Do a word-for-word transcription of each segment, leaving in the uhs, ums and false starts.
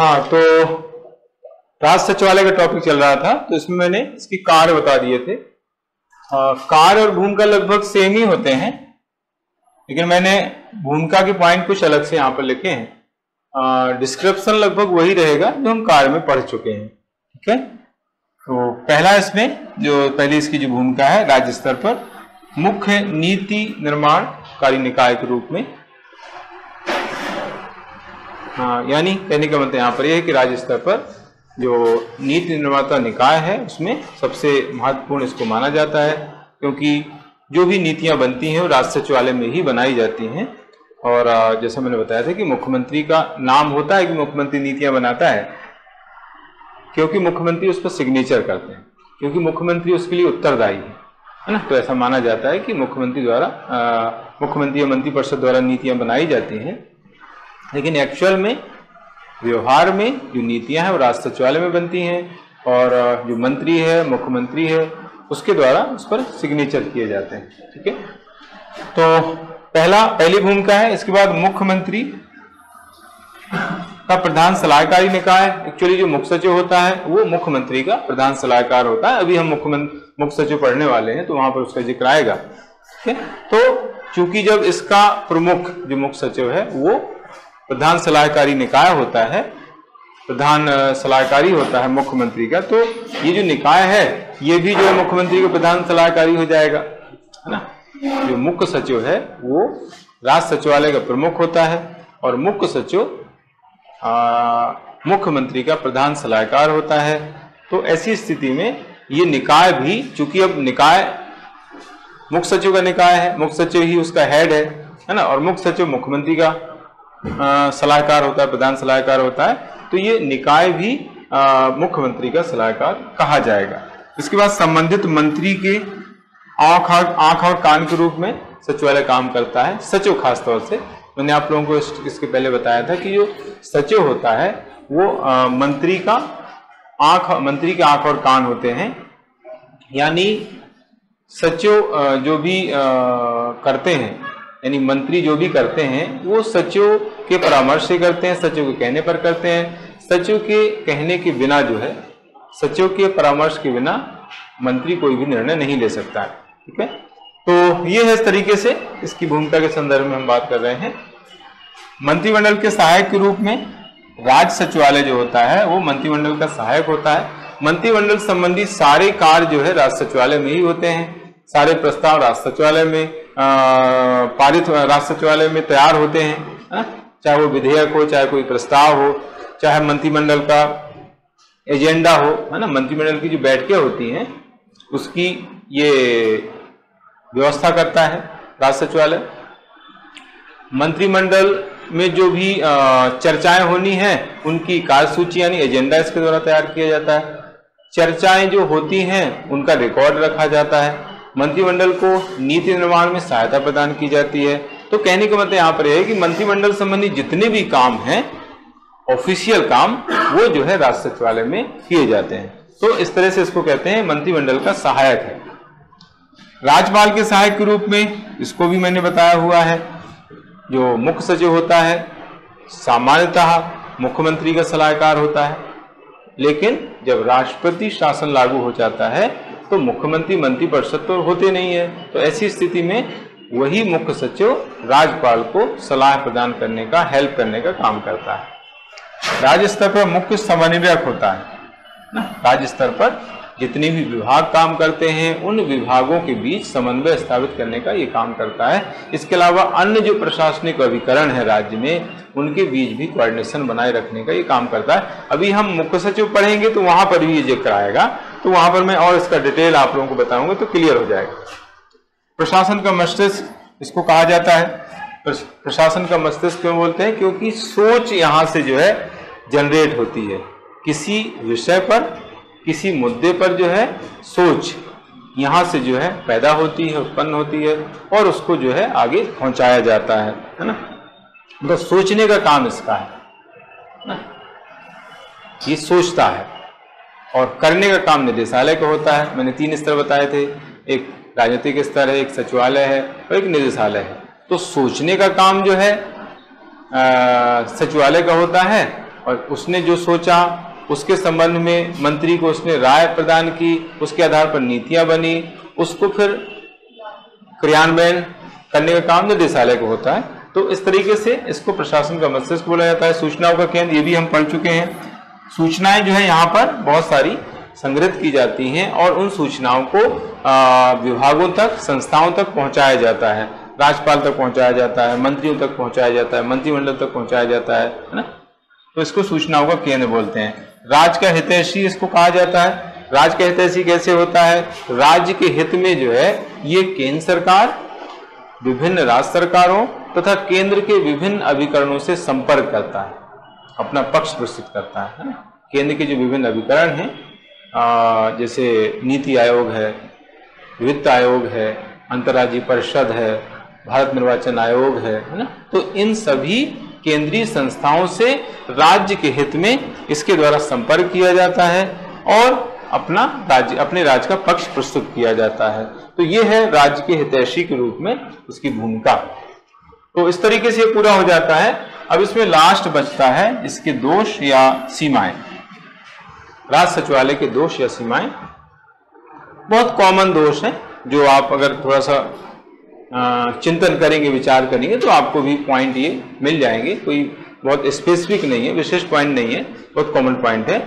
हाँ, तो राज सचिवालय का टॉपिक चल रहा था, तो इसमें मैंने इसकी कार्य बता दिए थे। कार्य और भूमिका लगभग सेम ही होते हैं, लेकिन मैंने भूमिका के पॉइंट कुछ अलग से यहाँ पर लिखे हैं। डिस्क्रिप्शन लगभग वही रहेगा जो हम कार्य में पढ़ चुके हैं। ठीक है, तो पहला इसमें जो पहली इसकी जो भूमिका है, राज्य स्तर पर मुख्य नीति निर्माणकारी निकाय के रूप में। हाँ, यानी कहने का मतलब यहाँ पर यह है कि राज्य स्तर पर जो नीति निर्माता निकाय है उसमें सबसे महत्वपूर्ण इसको माना जाता है, क्योंकि जो भी नीतियां बनती हैं वो राज्य सचिवालय में ही बनाई जाती हैं। और जैसा मैंने बताया था कि मुख्यमंत्री का नाम होता है कि मुख्यमंत्री नीतियां बनाता है, क्योंकि मुख्यमंत्री उस पर सिग्नेचर करते हैं, क्योंकि मुख्यमंत्री उसके लिए उत्तरदायी है, है ना। तो ऐसा माना जाता है कि मुख्यमंत्री द्वारा मुख्यमंत्री या मंत्रिपरिषद द्वारा नीतियां बनाई जाती हैं, लेकिन एक्चुअल में व्यवहार में जो नीतियां हैं वो राज्य सचिवालय में बनती हैं, और जो मंत्री है, मुख्यमंत्री है, उसके द्वारा उस पर सिग्नेचर किए जाते हैं। ठीक है, तो पहला पहली भूमिका है। इसके बाद मुख्यमंत्री का प्रधान सलाहकारी निकाय। एक्चुअली जो मुख्य सचिव होता है वो मुख्यमंत्री का प्रधान सलाहकार होता है। अभी हम मुख्यमंत्री मुख्य सचिव पढ़ने वाले हैं, तो वहां पर उसका जिक्र आएगा। ठीक है, तो चूंकि जब इसका प्रमुख जो मुख्य सचिव है वो प्रधान सलाहकारी निकाय होता है, प्रधान सलाहकारी होता है मुख्यमंत्री का, तो ये जो निकाय है ये भी जो है मुख्यमंत्री का प्रधान सलाहकारी हो जाएगा, है ना। जो मुख्य सचिव है वो राज्य सचिवालय का प्रमुख होता है, और मुख्य सचिव मुख्यमंत्री का प्रधान सलाहकार होता है। तो ऐसी स्थिति में ये निकाय भी, चूंकि अब निकाय मुख्य सचिव का निकाय है, मुख्य सचिव ही उसका हेड है, है ना, और मुख्य सचिव मुख्यमंत्री का सलाहकार होता है, प्रधान सलाहकार होता है, तो ये निकाय भी मुख्यमंत्री का सलाहकार कहा जाएगा। इसके बाद संबंधित मंत्री के आंख आंख और कान के रूप में सचिवालय काम करता है। सचिव खास तौर से मैंने आप लोगों को इस, इसके पहले बताया था कि जो सचिव होता है वो आ, मंत्री का आंख मंत्री के आंख और कान होते हैं। यानी सचिव आ, जो भी आ, करते हैं, यानी मंत्री जो भी करते हैं वो सचिव के परामर्श से करते हैं, सचिव के कहने पर करते हैं। सचिव के कहने के बिना जो है, सचिव के परामर्श के बिना मंत्री कोई भी निर्णय नहीं ले सकता है। ठीक है, तो ये है इस तरीके से इसकी भूमिका के संदर्भ में हम बात कर रहे हैं। मंत्रिमंडल के सहायक के रूप में राज्य सचिवालय जो होता है वो मंत्रिमंडल का सहायक होता है। मंत्रिमंडल संबंधी सारे कार्य जो है राज्य सचिवालय में ही होते हैं। सारे प्रस्ताव राज्य सचिवालय में पारित राज्य सचिवालय में तैयार होते हैं, है? चाहे वो विधेयक हो, चाहे कोई प्रस्ताव हो, चाहे मंत्रिमंडल का एजेंडा हो, है ना। मंत्रिमंडल की जो बैठकें होती हैं उसकी ये व्यवस्था करता है राज्य सचिवालय। मंत्रिमंडल में जो भी चर्चाएं होनी हैं उनकी कार्यसूची यानी एजेंडा इसके द्वारा तैयार किया जाता है। चर्चाएं जो होती हैं उनका रिकॉर्ड रखा जाता है। मंत्रिमंडल को नीति निर्माण में सहायता प्रदान की जाती है। तो कहने का मतलब यहाँ पर यह है कि मंत्रिमंडल संबंधी जितने भी काम हैं, ऑफिशियल काम, वो जो है राज्य सचिवालय में किए जाते हैं। तो इस तरह से इसको कहते हैं मंत्रिमंडल का सहायक है। राज्यपाल के सहायक के रूप में इसको भी मैंने बताया हुआ है। जो मुख्य सचिव होता है सामान्यतः मुख्यमंत्री का सलाहकार होता है, लेकिन जब राष्ट्रपति शासन लागू हो जाता है तो मुख्यमंत्री मंत्रिपरिषद तो होते नहीं है। तो ऐसी स्थिति में वही मुख्य सचिव राज्यपाल को सलाह प्रदान करने का, हेल्प करने का काम करता है। राज्य स्तर पर मुख्य समन्वयक होता है ना। राज्य स्तर पर जितने भी विभाग काम करते हैं उन विभागों के बीच समन्वय स्थापित करने का ये काम करता है। इसके अलावा अन्य जो प्रशासनिक अभिकरण है राज्य में, उनके बीच भी कोऑर्डिनेशन बनाए रखने का ये काम करता है। अभी हम मुख्य सचिव पढ़ेंगे तो वहां पर भी ये जिक्र आएगा, तो वहां पर मैं और इसका डिटेल आप लोगों को बताऊंगा तो क्लियर हो जाएगा। प्रशासन का मस्तिष्क इसको कहा जाता है। प्रशासन का मस्तिष्क क्यों बोलते हैं? क्योंकि सोच यहाँ से जो है जनरेट होती है। किसी विषय पर, किसी मुद्दे पर जो है सोच यहाँ से जो है पैदा होती है, उत्पन्न होती है, और उसको जो है आगे पहुंचाया जाता है, है ना। तो सोचने का काम इसका है ना, ये सोचता है। और करने का काम निदेशालय का होता है। मैंने तीन स्तर बताए थे, एक राजनीतिक स्तर है, एक सचिवालय है और एक निदेशालय है। तो सोचने का काम जो है सचिवालय का होता है, और उसने जो सोचा उसके संबंध में मंत्री को उसने राय प्रदान की, उसके आधार पर नीतियां बनी, उसको फिर क्रियान्वयन करने का काम निदेशालय को होता है। तो इस तरीके से इसको प्रशासन का मस्तिष्क बोला जाता है। सूचनाओं का केंद्र, ये भी हम पढ़ चुके हैं। सूचनाएं जो है यहाँ पर बहुत सारी संग्रहित की जाती हैं और उन सूचनाओं को विभागों तक, संस्थाओं तक पहुंचाया जाता है, राज्यपाल तक पहुंचाया जाता है, मंत्रियों तक पहुंचाया जाता है, मंत्रिमंडल तक पहुंचाया जाता है, है ना। तो इसको सूचनाओं का केंद्र बोलते हैं। राज्य का हितैषी इसको कहा जाता है। राज्य का हितैषी कैसे होता है? राज्य के हित में जो है ये केंद्र सरकार, विभिन्न राज्य सरकारों तथा केंद्र के विभिन्न अभिकरणों से संपर्क करता है, अपना पक्ष प्रस्तुत करता है, है ना। केंद्र के जो विभिन्न अभिकरण हैं, जैसे नीति आयोग है, वित्त आयोग है, अंतर्राज्यीय परिषद है, भारत निर्वाचन आयोग है, है ना। तो इन सभी केंद्रीय संस्थाओं से राज्य के हित में इसके द्वारा संपर्क किया जाता है और अपना राज्य, अपने राज्य का पक्ष प्रस्तुत किया जाता है। तो ये है राज्य के हितैषी के रूप में उसकी भूमिका। तो इस तरीके से पूरा हो जाता है। अब इसमें लास्ट बचता है इसके दोष या सीमाएं। राज्य सचिवालय के दोष या सीमाएं बहुत कॉमन दोष है, जो आप अगर थोड़ा सा चिंतन करेंगे, विचार करेंगे तो आपको भी पॉइंट ये मिल जाएंगे। कोई बहुत स्पेसिफिक नहीं है, विशेष पॉइंट नहीं है, बहुत कॉमन पॉइंट है।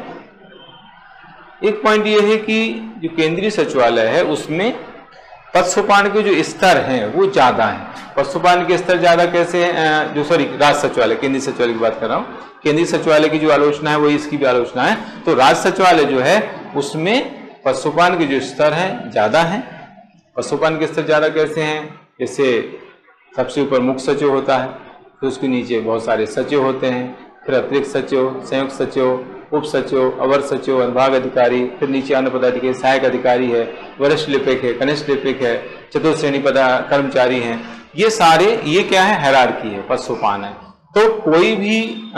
एक पॉइंट ये है कि जो केंद्रीय सचिवालय है उसमें पद सोपान के जो स्तर हैं वो ज्यादा हैं। पद सोपान के स्तर ज्यादा कैसे हैं? जो सॉरी राज्य सचिवालय, केंद्रीय सचिवालय की बात कर रहा हूँ। केंद्रीय सचिवालय की जो आलोचना है वही इसकी भी आलोचना है। तो राज्य सचिवालय जो है उसमें पद सोपान के जो स्तर हैं ज्यादा हैं। पद सोपान के स्तर ज्यादा कैसे हैं? जैसे सबसे ऊपर मुख्य सचिव होता है, फिर उसके नीचे बहुत सारे सचिव होते हैं, फिर अतिरिक्त सचिव, संयुक्त सचिव, उप सचिव, अवर सचिव, अनुभाग अधिकारी, फिर नीचे अन्य पदाधिकारी, सहायक अधिकारी है, वरिष्ठ लिपिक है, कनिष्ठ लिपिक है, चतुर्थ श्रेणी पदा कर्मचारी हैं। ये सारे, ये क्या है? हायरार्की है, पद सोपान है। तो कोई भी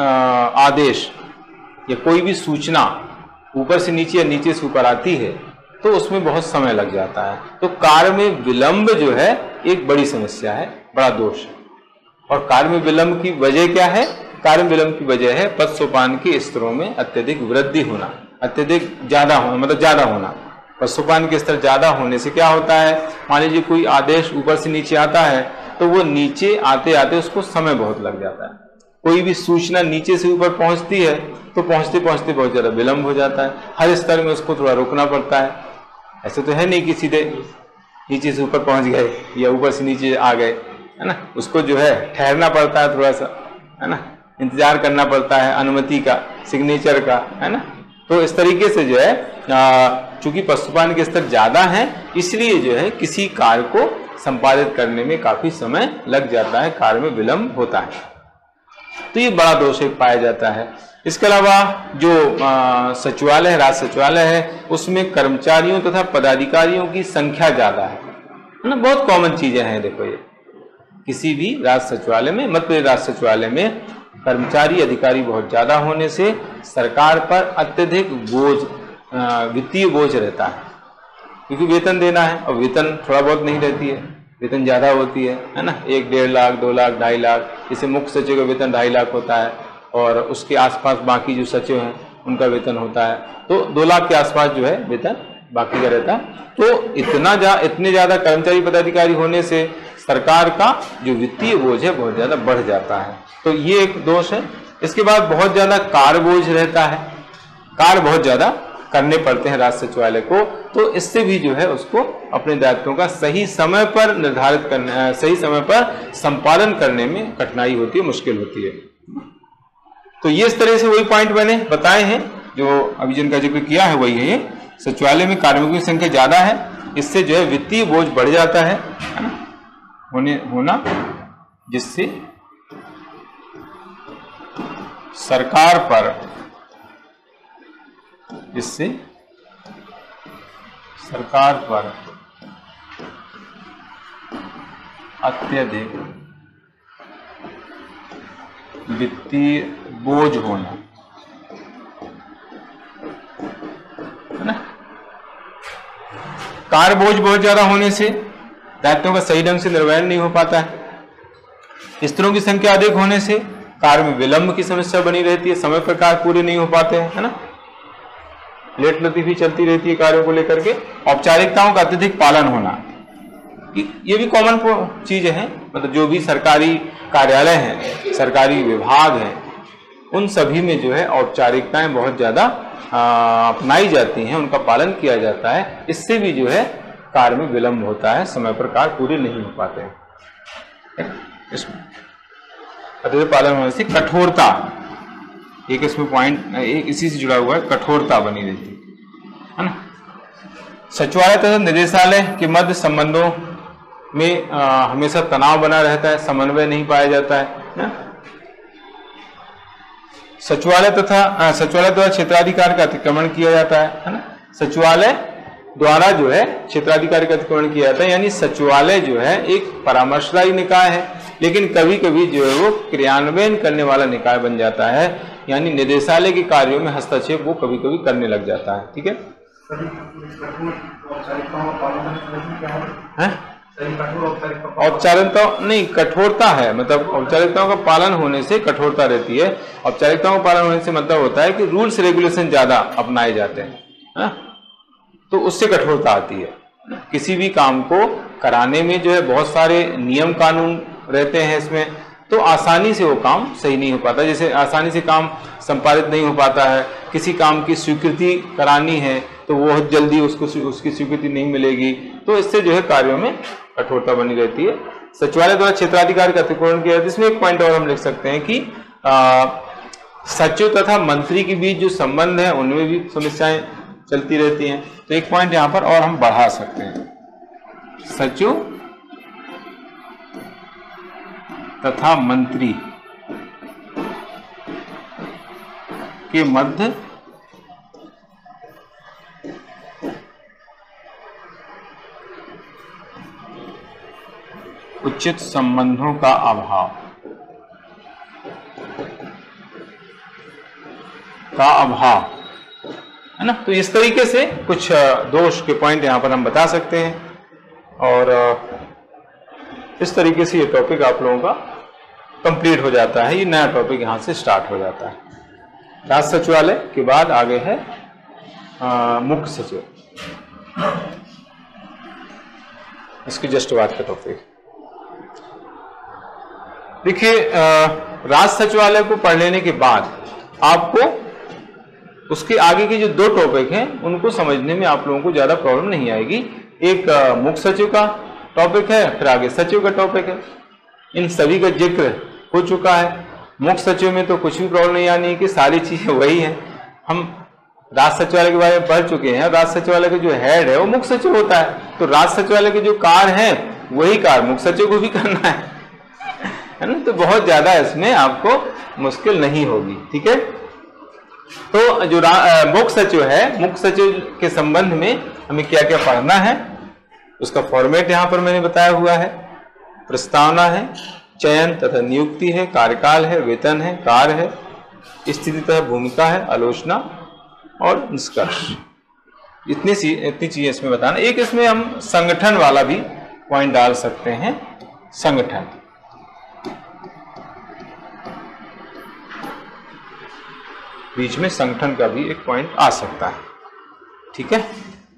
आदेश या कोई भी सूचना ऊपर से नीचे या नीचे से ऊपर आती है तो उसमें बहुत समय लग जाता है। तो कार्य में विलंब जो है एक बड़ी समस्या है, बड़ा दोष है। और कार्य में विलंब की वजह क्या है? कार्य में विलंब की वजह है पद सोपान के स्तरों में अत्यधिक वृद्धि होना, अत्यधिक ज्यादा होना, मतलब ज्यादा होना। पद सोपान के स्तर ज्यादा होने से क्या होता है? मान लीजिए कोई आदेश ऊपर से नीचे आता है तो वो नीचे आते आते उसको समय बहुत लग जाता है। कोई भी सूचना नीचे से ऊपर पहुंचती है तो पहुंचते पहुंचते बहुत ज्यादा विलंब हो जाता है। हर स्तर में उसको थोड़ा रुकना पड़ता है। ऐसे तो है नहीं कि सीधे नीचे से ऊपर पहुंच गए या ऊपर से नीचे आ गए, है ना। उसको जो है ठहरना पड़ता है, थोड़ा सा, है ना, इंतजार करना पड़ता है अनुमति का, सिग्नेचर का, है ना। तो इस तरीके से जो है चूंकि पद सोपान के स्तर ज्यादा हैं इसलिए जो है किसी कार्य को संपादित करने में काफी समय लग जाता है, कार्य में विलंब होता है। तो ये बड़ा दोष एक पाया जाता है। इसके अलावा जो सचिवालय है, राज्य सचिवालय है, उसमें कर्मचारियों तथा पदाधिकारियों की संख्या ज्यादा है, है ना। बहुत कॉमन चीजें हैं। देखो ये किसी भी राज्य सचिवालय में, मध्य प्रदेश राज्य सचिवालय में कर्मचारी अधिकारी बहुत ज्यादा होने से सरकार पर अत्यधिक बोझ, वित्तीय बोझ रहता है, क्योंकि वेतन देना है और वेतन थोड़ा बहुत नहीं रहती है, वेतन ज्यादा होती है, है ना। एक डेढ़ लाख, दो लाख, ढाई लाख, जैसे मुख्य सचिव का वेतन ढाई लाख होता है और उसके आसपास बाकी जो सचिव हैं उनका वेतन होता है तो दो लाख के आसपास जो है वेतन बाकी का रहता है। तो इतना जा इतने ज्यादा कर्मचारी पदाधिकारी होने से सरकार का जो वित्तीय बोझ है बहुत ज्यादा बढ़ जाता है। तो ये एक दोष है। इसके बाद बहुत ज्यादा कार्य बोझ रहता है, कार्य बहुत ज्यादा करने पड़ते हैं राज्य सचिवालय को। तो इससे भी जो है उसको अपने दायित्वों का सही समय पर निर्धारित करने, सही समय पर संपादन करने में कठिनाई होती है, मुश्किल होती है। तो ये इस तरह से वही पॉइंट मैंने बताए हैं जो अभी जिनका जिक्र किया है वही है। ये सचिवालय में कार्मिकों की संख्या ज्यादा है, इससे जो है वित्तीय बोझ बढ़ जाता है, है ना, होने होना जिससे सरकार पर इससे सरकार पर अत्यधिक वित्तीय बोझ होना, है ना। कार्य बोझ बहुत ज्यादा होने से दायित्वों का सही ढंग से निर्वहन नहीं हो पाता है। स्तरों की संख्या अधिक होने से कार्य में विलंब की समस्या बनी रहती है, समय पर कार्य पूरे नहीं हो पाते हैं, है ना, लेट लतीफी चलती रहती है कार्यों को लेकर के। औपचारिकताओं का अत्यधिक पालन होना, ये भी कॉमन चीज है, मतलब जो भी सरकारी कार्यालय हैं, सरकारी विभाग हैं, उन सभी में जो है औपचारिकताएं बहुत ज्यादा अपनाई जाती हैं, उनका पालन किया जाता है। इससे भी जो है कार्य में विलंब होता है, समय पर कार्य पूरे नहीं हो पाते हैं। इसमें अत्यधिक पालन होने से कठोरता, एक इसमें पॉइंट एक इसी से जुड़ा हुआ है, कठोरता बनी रहती है ना। सचिवालय तथा निदेशालय के मध्य संबंधों में आ, हमेशा तनाव बना रहता है, समन्वय नहीं पाया जाता है ना। सचिवालय तथा सचिवालय द्वारा क्षेत्राधिकार का अतिक्रमण किया जाता है, है ना। सचिवालय द्वारा जो है क्षेत्राधिकार का अतिक्रमण किया जाता है, यानी सचिवालय जो है एक परामर्शदायी निकाय है, लेकिन कभी कभी जो है वो क्रियान्वयन करने वाला निकाय बन जाता है, यानी निदेशालय के कार्यों में हस्तक्षेप वो कभी कभी करने लग जाता है। ठीक है, औपचारिकता नहीं, कठोरता है, मतलब औपचारिकताओं का पालन होने से कठोरता रहती है। औपचारिकताओं का पालन होने से मतलब होता है कि रूल्स रेगुलेशन ज्यादा अपनाए जाते हैं, है? तो उससे कठोरता आती है। किसी भी काम को कराने में जो है बहुत सारे नियम कानून रहते हैं इसमें, तो आसानी से वो काम सही नहीं हो पाता। जैसे आसानी से काम संपादित नहीं हो पाता है, किसी काम की स्वीकृति करानी है तो वो बहुत जल्दी उसको उसकी स्वीकृति नहीं मिलेगी, तो इससे जो है कार्यों में कठोरता बनी रहती है। सचिवालय द्वारा क्षेत्राधिकार का अतिक्रमण किया, जिसमें एक पॉइंट और हम लिख सकते हैं कि आ, सचिव तथा मंत्री के बीच जो संबंध है उनमें भी समस्याएं चलती रहती हैं। तो एक पॉइंट यहां पर और हम बढ़ा सकते हैं, सचिव तथा मंत्री के मध्य उचित संबंधों का अभाव का अभाव है ना। तो इस तरीके से कुछ दोष के पॉइंट यहां पर हम बता सकते हैं, और इस तरीके से ये टॉपिक आप लोगों का कंप्लीट हो जाता है। ये नया टॉपिक यहां से स्टार्ट हो जाता है। राज्य सचिवालय के बाद आगे है मुख्य सचिव, इसकी जस्ट बात का टॉपिक। देखिए, राज्य सचिवालय को पढ़ लेने के बाद आपको उसके आगे के जो दो टॉपिक हैं उनको समझने में आप लोगों को ज्यादा प्रॉब्लम नहीं आएगी। एक मुख्य सचिव का टॉपिक है, फिर आगे सचिव का टॉपिक है। इन सभी का जिक्र हो चुका है। मुख्य सचिव में तो कुछ भी प्रॉब्लम नहीं आनी है कि सारी चीजें वही हैं। हम राज्य सचिवालय के बारे में पढ़ चुके हैं। राज्य सचिवालय का जो हेड है वो मुख्य सचिव होता है, तो राज्य सचिवालय के जो कार्य हैं वही कार्य मुख्य सचिव को भी करना है, है ना। तो बहुत ज्यादा इसमें आपको मुश्किल नहीं होगी। ठीक है, तो जो मुख्य सचिव है, मुख्य सचिव के संबंध में हमें क्या क्या पढ़ना है उसका फॉर्मेट यहां पर मैंने बताया हुआ है। प्रस्तावना है, चयन तथा नियुक्ति है, कार्यकाल है, वेतन है, कार्य है, स्थिति तथा भूमिका है, आलोचना और निष्कर्ष। इतनी सी इतनी चीजें इसमें बताना। एक इसमें हम संगठन वाला भी पॉइंट डाल सकते हैं, संगठन। बीच में संगठन का भी एक पॉइंट आ सकता है। ठीक है,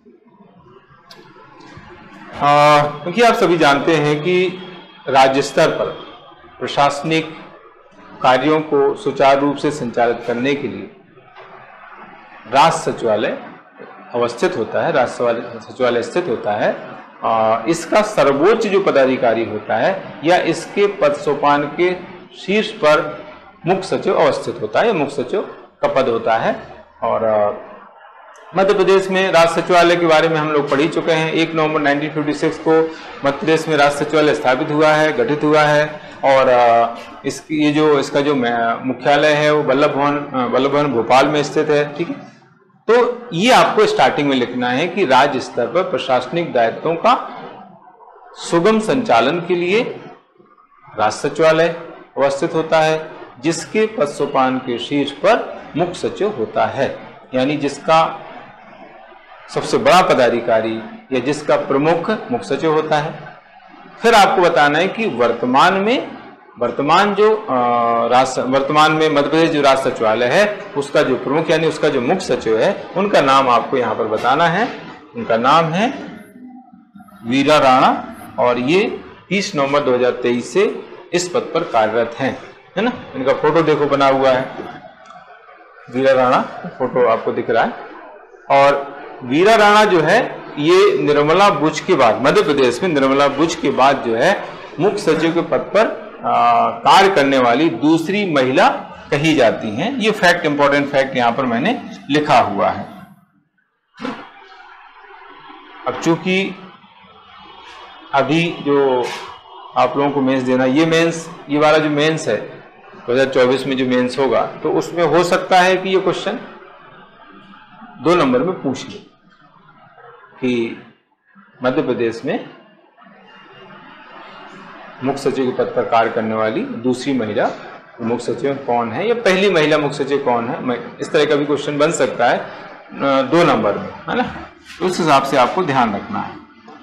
क्योंकि आप सभी जानते हैं कि राज्य स्तर पर प्रशासनिक कार्यों को सुचारू रूप से संचालित करने के लिए राज्य सचिवालय अवस्थित होता है, राज्य सचिवालय स्थित होता है। आ, इसका सर्वोच्च जो पदाधिकारी होता है या इसके पद सोपान के शीर्ष पर मुख्य सचिव अवस्थित होता है, या मुख्य सचिव का पद होता है। और मध्य प्रदेश में राज्य सचिवालय के बारे में हम लोग पढ़ ही चुके हैं। एक नवंबर उन्नीस सौ छप्पन को मध्य प्रदेश में राज्य सचिवालय स्थापित हुआ है, गठित हुआ है। और इसकी ये जो इसका जो मुख्यालय है वो वल्लभ भवन वल्लभ भवन भोपाल में स्थित है। ठीक है, तो ये आपको स्टार्टिंग में लिखना है कि राज्य स्तर पर प्रशासनिक दायित्वों का सुगम संचालन के लिए राज्य सचिवालय अवस्थित होता है, जिसके पद सोपान के शीर्ष पर मुख्य सचिव होता है, यानी जिसका सबसे बड़ा पदाधिकारी या जिसका प्रमुख मुख्य सचिव होता है। फिर आपको बताना है कि वर्तमान में वर्तमान जो राष्ट्र वर्तमान में मध्य प्रदेश जो राष्ट्र सचिवालय है उसका जो प्रमुख यानी उसका जो मुख्य सचिव है उनका नाम आपको यहाँ पर बताना है। उनका नाम है वीरा राणा और ये तीस नवंबर दो हज़ार तेईस से इस पद पर कार्यरत हैं, है ना। इनका फोटो देखो बना हुआ है, वीरा राणा फोटो आपको दिख रहा है। और वीरा राणा जो है ये निर्मला बुच के बाद मध्य प्रदेश में निर्मला बुच के बाद जो है मुख्य सचिव के पद पर कार्य करने वाली दूसरी महिला कही जाती हैं। ये फैक्ट इंपॉर्टेंट फैक्ट यहां पर मैंने लिखा हुआ है। अब चूंकि अभी जो आप लोगों को मेंस देना, ये मेंस ये वाला जो मेंस है दो हज़ार चौबीस में जो मेंस होगा तो उसमें हो सकता है कि ये क्वेश्चन दो नंबर में पूछ ले कि मध्य प्रदेश में मुख्य सचिव के पद पर कार्य करने वाली दूसरी महिला मुख्य सचिव कौन है या पहली महिला मुख्य सचिव कौन है। इस तरह का भी क्वेश्चन बन सकता है दो नंबर में, है ना। उस हिसाब से आपको ध्यान रखना है।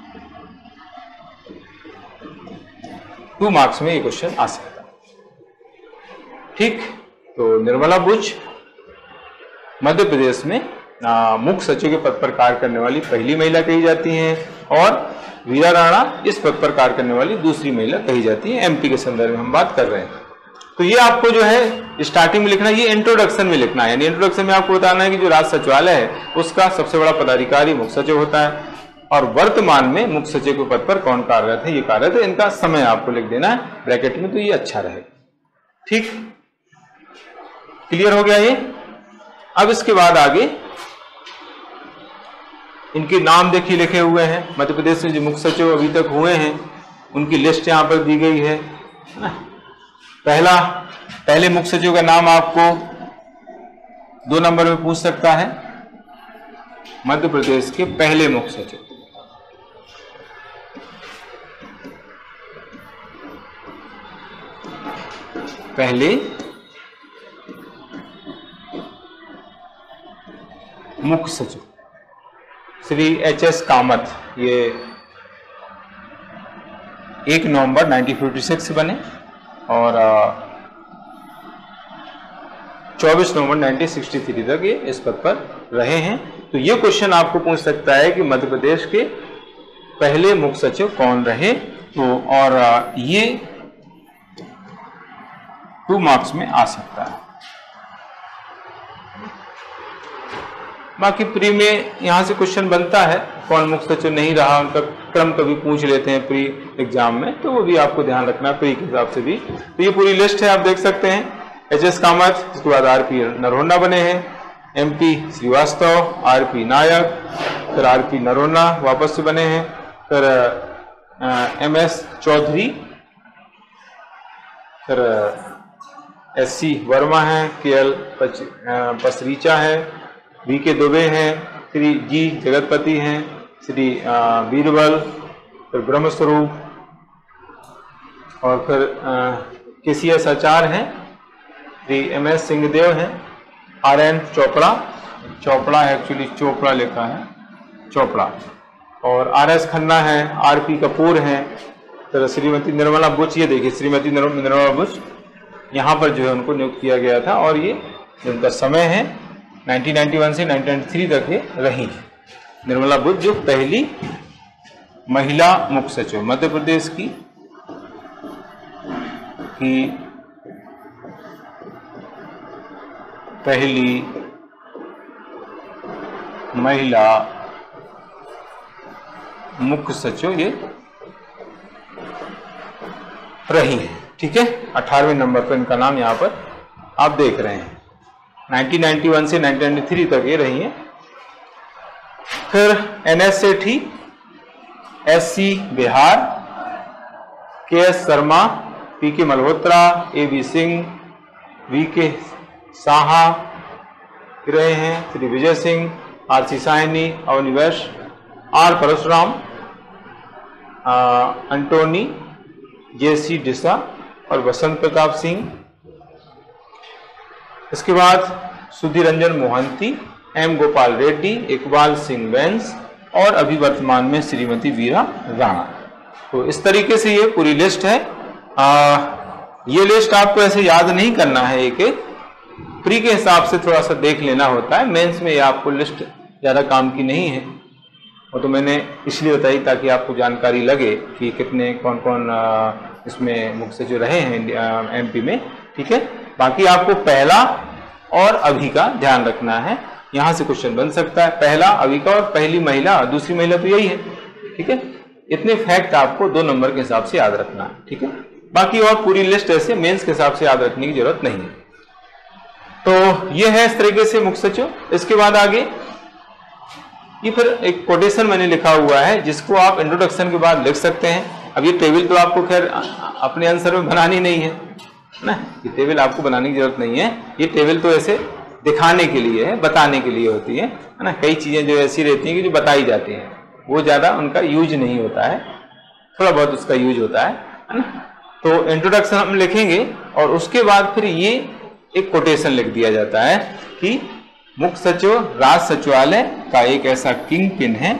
टू मार्क्स में ये क्वेश्चन आ सकता है, ठीक। तो निर्मला बुच मध्य प्रदेश में मुख्य सचिव के पद पर कार्य करने वाली पहली महिला कही जाती हैं और वीरा राणा इस पद पर कार्य करने वाली दूसरी महिला कही जाती है। एमपी के संदर्भ में हम बात कर रहे हैं। तो ये आपको जो है स्टार्टिंग में लिखना है, ये इंट्रोडक्शन में लिखना है। यानी इंट्रोडक्शन में आपको बताना है कि जो राज्य सचिवालय है उसका सबसे बड़ा पदाधिकारी मुख्य सचिव होता है और वर्तमान में मुख्य सचिव के पद पर कौन कार्यरत है, ये कार्यरत है। इनका समय आपको लिख देना है ब्रैकेट में, तो ये अच्छा रहे, ठीक। क्लियर हो गया ये। अब इसके बाद आगे इनके नाम देखिए लिखे हुए हैं। मध्य प्रदेश में जो मुख्य सचिव अभी तक हुए हैं उनकी लिस्ट यहां पर दी गई है। पहला पहले मुख्य सचिव का नाम आपको दो नंबर में पूछ सकता है। मध्य प्रदेश के पहले मुख्य सचिव, पहले मुख्य सचिव श्री एच एस कामत, ये एक नवंबर उन्नीस सौ छप्पन बने और चौबीस नवंबर उन्नीस सौ तिरसठ तक ये इस पद पर रहे हैं। तो ये क्वेश्चन आपको पूछ सकता है कि मध्य प्रदेश के पहले मुख्य सचिव कौन रहे। तो और ये टू मार्क्स में आ सकता है। बाकी प्री में यहां से क्वेश्चन बनता है कौन मुख्य सचिव नहीं रहा, उनका क्रम कभी पूछ लेते हैं प्री एग्जाम में, तो वो भी आपको ध्यान रखना है प्री के हिसाब से भी। तो ये पूरी लिस्ट है, आप देख सकते हैं। एच एस कामत, इसके बाद आर पी नरोन्ना बने हैं, M P Srivastava, R P Nayak, फिर आर पी नरोन्ना वापस से बने हैं, फिर एम एस चौधरी, फिर एस सी वर्मा है, के एल पसरीचा है, वी के दुबे हैं, श्री जी जगतपति हैं, श्री बीरबल, फिर ब्रह्मस्वरूप और फिर के सी एस आचार्य हैं, श्री एम एस सिंहदेव हैं, आर एन चोपड़ा, चोपड़ा है एक्चुअली चोपड़ा लिखा है चोपड़ा, और आर एस खन्ना है, आर पी कपूर हैं, फिर श्रीमती निर्मला बुच, ये देखिए श्रीमती निर्मला बुच यहाँ पर जो है उनको नियुक्त किया गया था और ये उनका समय है उन्नीस सौ इक्यानवे से उन्नीस सौ तिरानवे तक ये रही निर्मला बुच, जो पहली महिला मुख्य सचिव मध्य प्रदेश की की पहली महिला मुख्य सचिव ये रही है। ठीक है, अठारहवें नंबर पर इनका नाम यहाँ पर आप देख रहे हैं। उन्नीस सौ इक्यानवे से उन्नीस सौ तिरानवे तक ये रही है। फिर N S Sethi, S C Behar, K S Sharma, P K Malhotra, A B Singh, V K Saha रहे हैं, Shri Vijay Singh, R C Sahni, Avani Vaishya, R Parashuram, Antony, J C D'Sa और वसंत प्रताप सिंह। इसके बाद सुधीर रंजन मोहंती, एम गोपाल रेड्डी, इकबाल सिंह बैंस और अभी वर्तमान में श्रीमती वीरा राणा। तो इस तरीके से ये पूरी लिस्ट है। आ, ये लिस्ट आपको ऐसे याद नहीं करना है, एक एक प्री के हिसाब से थोड़ा सा देख लेना होता है। मेंस में ये आपको लिस्ट ज़्यादा काम की नहीं है, वो तो मैंने इसलिए बताई ताकि आपको जानकारी लगे कि कितने कौन कौन इसमें मुख्य सचिव रहे हैं एमपी में, ठीक है। बाकी आपको पहला और अभी का ध्यान रखना है, यहाँ से क्वेश्चन बन सकता है। पहला अभी का और पहली महिला और दूसरी महिला तो यही है, ठीक है। इतने फैक्ट आपको दो नंबर के हिसाब से याद रखना है, ठीक है। बाकी और पूरी लिस्ट ऐसे मेंस के हिसाब से याद रखने की जरूरत नहीं है। तो ये है इस तरीके से मुख्य सचिव। इसके बाद आगे ये फिर एक कोटेशन मैंने लिखा हुआ है जिसको आप इंट्रोडक्शन के बाद लिख सकते हैं। अब ये टेबल तो आपको खैर अपने आंसर में बनानी नहीं है ना, ये टेबल आपको बनाने की जरूरत नहीं है। ये टेबल तो ऐसे दिखाने के लिए है, बताने के लिए होती है ना। कई चीजें जो ऐसी रहती हैं कि जो बताई जाती हैं, वो ज्यादा उनका यूज नहीं होता है, थोड़ा बहुत उसका यूज होता है, है ना। तो इंट्रोडक्शन हम लिखेंगे और उसके बाद फिर ये एक कोटेशन लिख दिया जाता है कि मुख्य सचिव राज्य सचिवालय का एक ऐसा किंग पिन है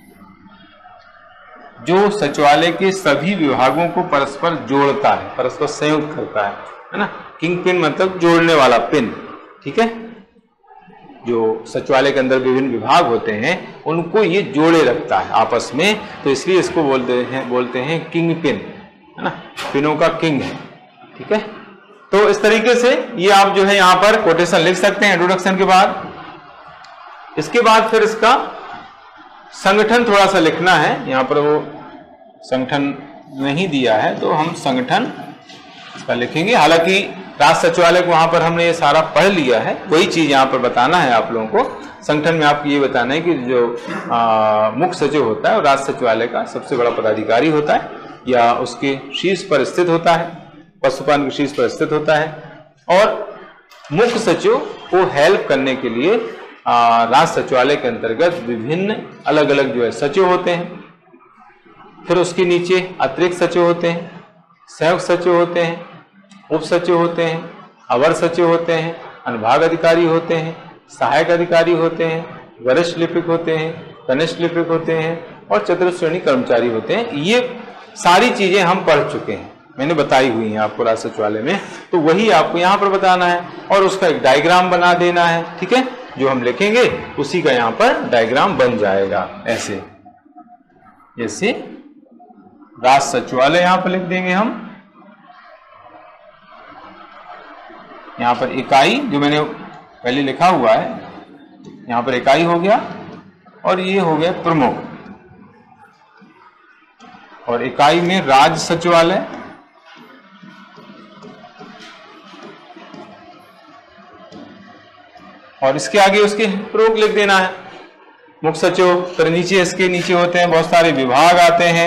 जो सचिवालय के सभी विभागों को परस्पर जोड़ता है, परस्पर संयुक्त करता है, है ना। किंग पिन मतलब जोड़ने वाला पिन, ठीक है। जो सचिवालय के अंदर विभिन्न विभाग होते हैं उनको ये जोड़े रखता है आपस में, तो इसलिए इसको बोलते हैं बोलते हैं किंग पिन, है ना। पिनों का किंग है, ठीक है। तो इस तरीके से ये आप जो है यहाँ पर कोटेशन लिख सकते हैं इंट्रोडक्शन के बाद। इसके बाद फिर इसका संगठन थोड़ा सा लिखना है, यहाँ पर वो संगठन नहीं दिया है तो हम संगठन इसका लिखेंगे। हालांकि राज्य सचिवालय को वहां पर हमने ये सारा पढ़ लिया है, वही चीज यहाँ पर बताना है आप लोगों को। संगठन में आपको ये बताना है कि जो मुख्य सचिव होता है और राज्य सचिवालय का सबसे बड़ा पदाधिकारी होता है या उसके शीर्ष पर स्थित होता है, पशुपालन के शीर्ष पर स्थित होता है। और मुख्य सचिव को हेल्प करने के लिए राज्य सचिवालय के अंतर्गत विभिन्न अलग अलग जो है सचिव होते हैं। फिर उसके नीचे अतिरिक्त सचिव होते हैं, संयुक्त सचिव होते हैं, उप सचिव होते हैं, अवर सचिव होते हैं, अनुभाग अधिकारी होते हैं, सहायक अधिकारी होते हैं, वरिष्ठ लिपिक होते हैं, कनिष्ठ लिपिक होते हैं और चतुर्थ श्रेणी कर्मचारी होते हैं। ये सारी चीजें हम पढ़ चुके हैं, मैंने बताई हुई हैं आपको राज्य सचिवालय में, तो वही आपको यहाँ पर बताना है और उसका एक डायग्राम बना देना है, ठीक है। जो हम लिखेंगे उसी का यहाँ पर डायग्राम बन जाएगा ऐसे, जैसे राज्य सचिवालय यहाँ पर लिख देंगे हम। यहाँ पर इकाई जो मैंने पहले लिखा हुआ है, यहाँ पर इकाई हो गया और ये हो गया प्रमुख, और इकाई में राज्य सचिवालय, और इसके आगे उसके प्रमुख लिख देना है। मुख्य सचिव फिर नीचे इसके नीचे होते हैं बहुत सारे विभाग आते हैं।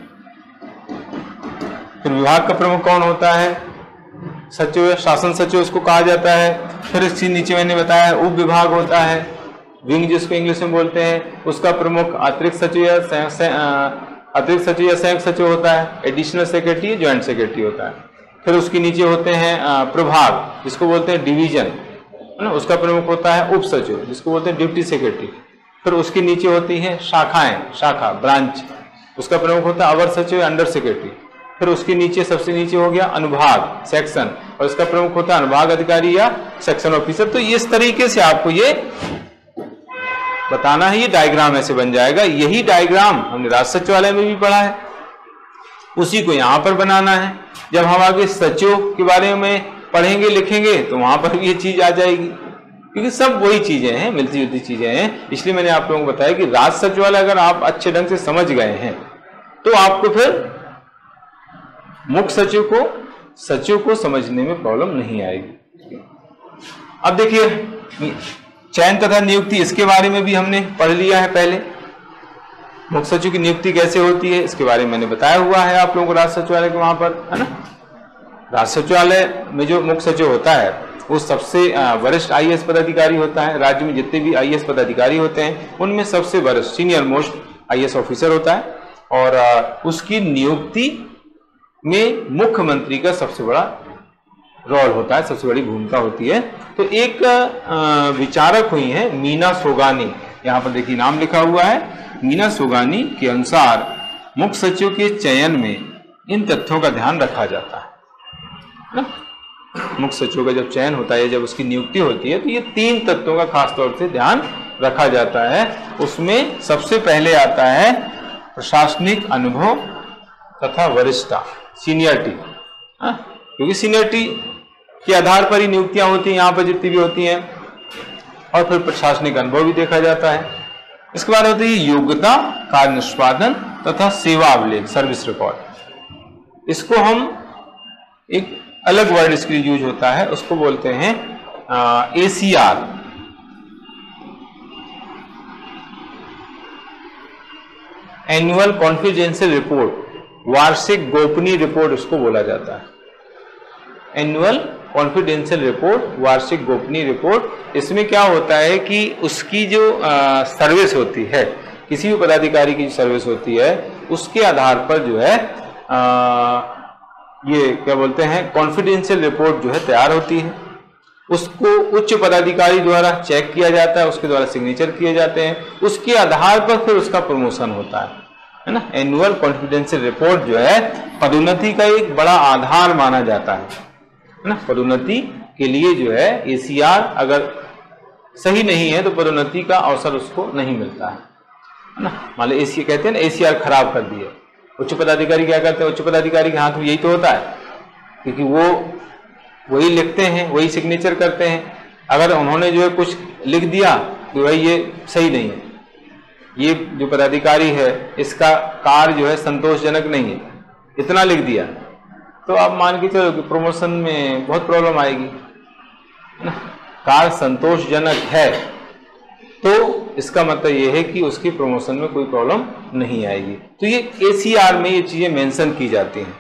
फिर विभाग का प्रमुख कौन होता है? सचिव, शासन सचिव उसको कहा जाता है। फिर इसके नीचे मैंने बताया उप विभाग होता है, विंग जिसको इंग्लिश में बोलते हैं, उसका प्रमुख अतिरिक्त सचिव या अतिरिक्त सचिव या संयुक्त सचिव होता है, एडिशनल सेक्रेटरी, ज्वाइंट सेक्रेटरी होता है। फिर उसके नीचे होते हैं प्रभाग जिसको बोलते हैं डिवीजन, है ना, उसका प्रमुख होता है उप सचिव जिसको बोलते हैं डिप्टी सेक्रेटरी। फिर उसके नीचे होती है शाखाएं, शाखा ब्रांच, उसका प्रमुख होता है अवर सचिव या अंडर सेक्रेटरी। फिर उसके नीचे सबसे नीचे हो गया अनुभाग, सेक्शन, और इसका प्रमुख होता है अनुभाग अधिकारी या सेक्शन ऑफिसर। तो इस तरीके से आपको ये बताना है, ये डायग्राम ऐसे बन जाएगा। यही डायग्राम हमने राज्य सचिवालय में भी पढ़ा है, उसी को यहां पर बनाना है। जब हम आगे सचिव के बारे में पढ़ेंगे लिखेंगे तो वहां पर भी ये चीज आ जाएगी, क्योंकि सब वही चीजें हैं, मिलती जुलती चीजें हैं। इसलिए मैंने आप लोगों को बताया कि राज्य सचिवालय अगर आप अच्छे ढंग से समझ गए हैं तो आपको फिर मुख्य सचिव को सचिव को समझने में प्रॉब्लम नहीं आएगी। अब देखिए चयन तथा नियुक्ति, इसके बारे में भी हमने पढ़ लिया है पहले। मुख्य सचिव की नियुक्ति कैसे होती है इसके बारे में मैंने बताया हुआ है आप लोगों को राज्य सचिवालय के वहां पर, है ना। राज्य सचिवालय में जो मुख्य सचिव होता है वो सबसे वरिष्ठ आई ए एस पदाधिकारी होता है। राज्य में जितने भी आई ए एस पदाधिकारी होते हैं उनमें सबसे वरिष्ठ senior most I A S officer होता है, और उसकी नियुक्ति में मुख्यमंत्री का सबसे बड़ा रोल होता है, सबसे बड़ी भूमिका होती है। तो एक विचारक हुई हैं मीना सोगानी, यहाँ पर देखिए नाम लिखा हुआ है। मीना सोगानी के अनुसार मुख्य सचिव के चयन में इन तथ्यों का ध्यान रखा जाता है, ना। मुख्य सचिव का जब चयन होता है, जब उसकी नियुक्ति होती है, तो ये तीन तत्वों का खास तौर से ध्यान रखा जाता है। उसमें सबसे पहले आता है प्रशासनिक अनुभव तथा वरिष्ठता, सीनियरिटी, क्योंकि सीनियरिटी के आधार पर ही नियुक्तियां होती हैं यहाँ पर जितनी भी होती हैं, और फिर प्रशासनिक अनुभव भी देखा जाता है। इसके बाद होती है योग्यता, कार्य निष्पादन तथा सेवा अभिलेख, सर्विस रिकॉर्ड। इसको हम एक अलग वर्ड इसके लिए यूज होता है, उसको बोलते हैं A C R, annual confidential report, वार्षिक गोपनीय रिपोर्ट उसको बोला जाता है। एनुअल कॉन्फिडेंशियल रिपोर्ट, वार्षिक गोपनीय रिपोर्ट। इसमें क्या होता है कि उसकी जो आ, सर्विस होती है, किसी भी पदाधिकारी की सर्विस होती है, उसके आधार पर जो है आ, ये क्या बोलते हैं कॉन्फिडेंशियल रिपोर्ट जो है तैयार होती है। उसको उच्च पदाधिकारी द्वारा चेक किया जाता है, उसके द्वारा सिग्नेचर किए जाते हैं, उसके आधार पर फिर उसका प्रमोशन होता है, है ना। एनुअल कॉन्फिडेंशियल रिपोर्ट जो है पदोन्नति का एक बड़ा आधार माना जाता है, है ना। पदोन्नति के लिए जो है ए सी आर अगर सही नहीं है तो पदोन्नति का अवसर उसको नहीं मिलता है, है ना। मान लो एसी कहते हैं ना, ए सी आर खराब कर दिए, उच्च पदाधिकारी क्या करते हैं, उच्च पदाधिकारी के हाथ में यही तो होता है, क्योंकि वो वही लिखते हैं, वही सिग्नेचर करते हैं। अगर उन्होंने जो है कुछ लिख दिया तो भाई ये सही नहीं है, ये जो पदाधिकारी है इसका कार्य जो है संतोषजनक नहीं है, इतना लिख दिया, तो आप मान के चलो कि प्रमोशन में बहुत प्रॉब्लम आएगी, है ना। कार्य संतोषजनक है तो इसका मतलब ये है कि उसकी प्रमोशन में कोई प्रॉब्लम नहीं आएगी। तो ये ए सी आर में ये चीजें मेंशन की जाती हैं,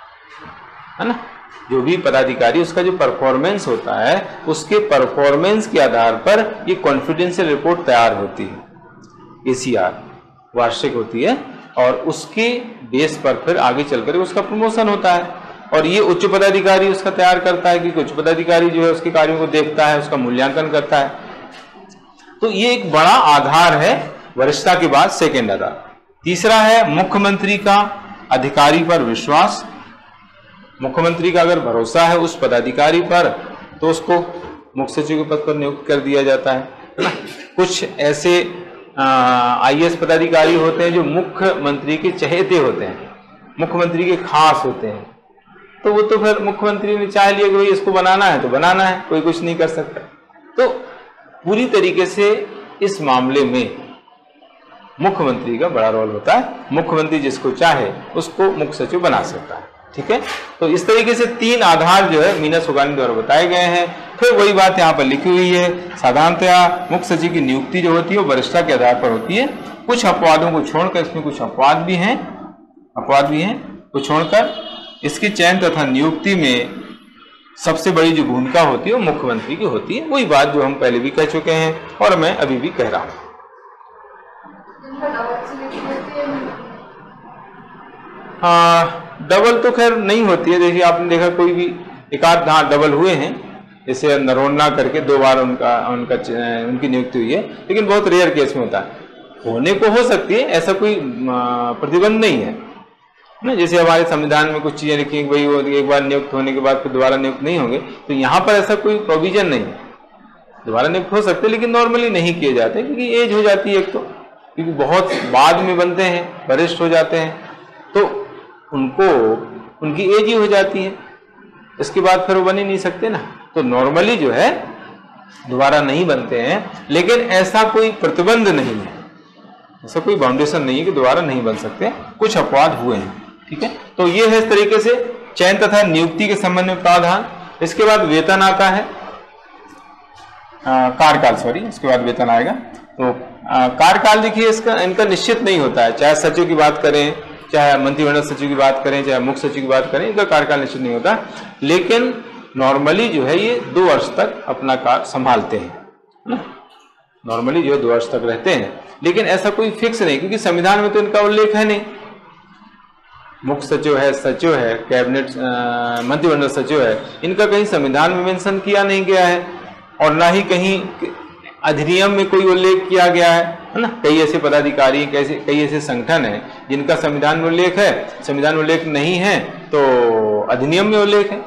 है ना। जो भी पदाधिकारी उसका जो परफॉर्मेंस होता है, उसके परफॉर्मेंस के आधार पर ये कॉन्फिडेंशियल रिपोर्ट तैयार होती है। ए सी आर वार्षिक होती है और उसके बेस पर फिर आगे चलकर उसका प्रमोशन होता है, और ये उच्च पदाधिकारी उसका तैयार करता है, क्योंकि उच्च पदाधिकारी जो है उसके कार्यों को देखता है, उसका मूल्यांकन करता है। तो ये एक बड़ा आधार है वरिष्ठता के बाद सेकेंड आधार। तीसरा है मुख्यमंत्री का अधिकारी पर विश्वास। मुख्यमंत्री का अगर भरोसा है उस पदाधिकारी पर तो उसको मुख्य सचिव के पद पर नियुक्त कर दिया जाता है, है ना। कुछ ऐसे आई ए एस पदाधिकारी होते हैं जो मुख्यमंत्री के चहेते होते हैं, मुख्यमंत्री के खास होते हैं, तो वो तो फिर मुख्यमंत्री ने चाह लिया कि भाई इसको बनाना है तो बनाना है, कोई कुछ नहीं कर सकता। तो पूरी तरीके से इस मामले में मुख्यमंत्री का बड़ा रोल होता है। मुख्यमंत्री जिसको चाहे उसको मुख्य सचिव बना सकता है, ठीक है। तो इस तरीके से तीन आधार जो है मीना सुगानी द्वारा बताए गए हैं। फिर वही बात यहाँ पर लिखी हुई है, साधारणतया मुख्य सचिव की नियुक्ति जो होती है वो वरिष्ठता के आधार पर होती है। कुछ अपवादों को छोड़कर, इसमें कुछ अपवाद भी हैं अपवाद भी हैं को छोड़कर इसके चयन तथा नियुक्ति में सबसे बड़ी जो भूमिका होती है वो मुख्यमंत्री की होती है। वही बात जो हम पहले भी कह चुके हैं और मैं अभी भी कह रहा हूं। हाँ, डबल तो खैर नहीं होती है। देखिए आपने देखा कोई भी एक आध हाँ डबल हुए हैं, जैसे नरोन्ना करके दो बार उनका उनका उनकी नियुक्ति हुई है, लेकिन बहुत रेयर केस में होता है। होने को हो सकती है, ऐसा कोई प्रतिबंध नहीं है ना। जैसे हमारे संविधान में कुछ चीजें लिखी हैं कि भाई वो एक बार नियुक्त होने के बाद फिर दोबारा नियुक्त नहीं होंगे, तो यहाँ पर ऐसा कोई प्रोविजन नहीं है। दोबारा नियुक्त हो सकते लेकिन नॉर्मली नहीं किए जाते, क्योंकि एज हो जाती है एक तो, क्योंकि बहुत बाद में बनते हैं, वरिष्ठ हो जाते हैं, तो उनको उनकी एज ही हो जाती है, इसके बाद फिर वो बन ही नहीं सकते ना। तो नॉर्मली जो है दोबारा नहीं बनते हैं, लेकिन ऐसा कोई प्रतिबंध नहीं है, ऐसा कोई बाउंडेशन नहीं है कि दोबारा नहीं बन सकते। कुछ अपवाद हुए हैं, ठीक है। तो ये है इस तरीके से चयन तथा नियुक्ति के संबंध में प्रावधान। इसके बाद वेतन आता है, कार्यकाल सॉरी इसके बाद वेतन आएगा। तो कार्यकाल देखिए इसका इनका निश्चित नहीं होता है, चाहे सचिव की बात करें, चाहे मंत्रिमंडल सचिव की बात करें, चाहे मुख्य सचिव की बात करें, इनका कार्यकाल निश्चित नहीं होता। लेकिन नॉर्मली जो है ये दो वर्ष तक अपना कार्य संभालते हैं, नॉर्मली जो है दो वर्ष तक रहते हैं, लेकिन ऐसा कोई फिक्स नहीं, क्योंकि संविधान में तो इनका उल्लेख है नहीं। मुख्य सचिव है, सचिव है, कैबिनेट मंत्रिमंडल सचिव है, इनका कहीं संविधान में मेंशन किया नहीं गया है, और ना ही कहीं अधिनियम में कोई उल्लेख किया गया है, है ना। कई ऐसे पदाधिकारी, कैसे कई ऐसे संगठन हैं जिनका संविधान में उल्लेख है, संविधान में उल्लेख नहीं है तो अधिनियम में उल्लेख है।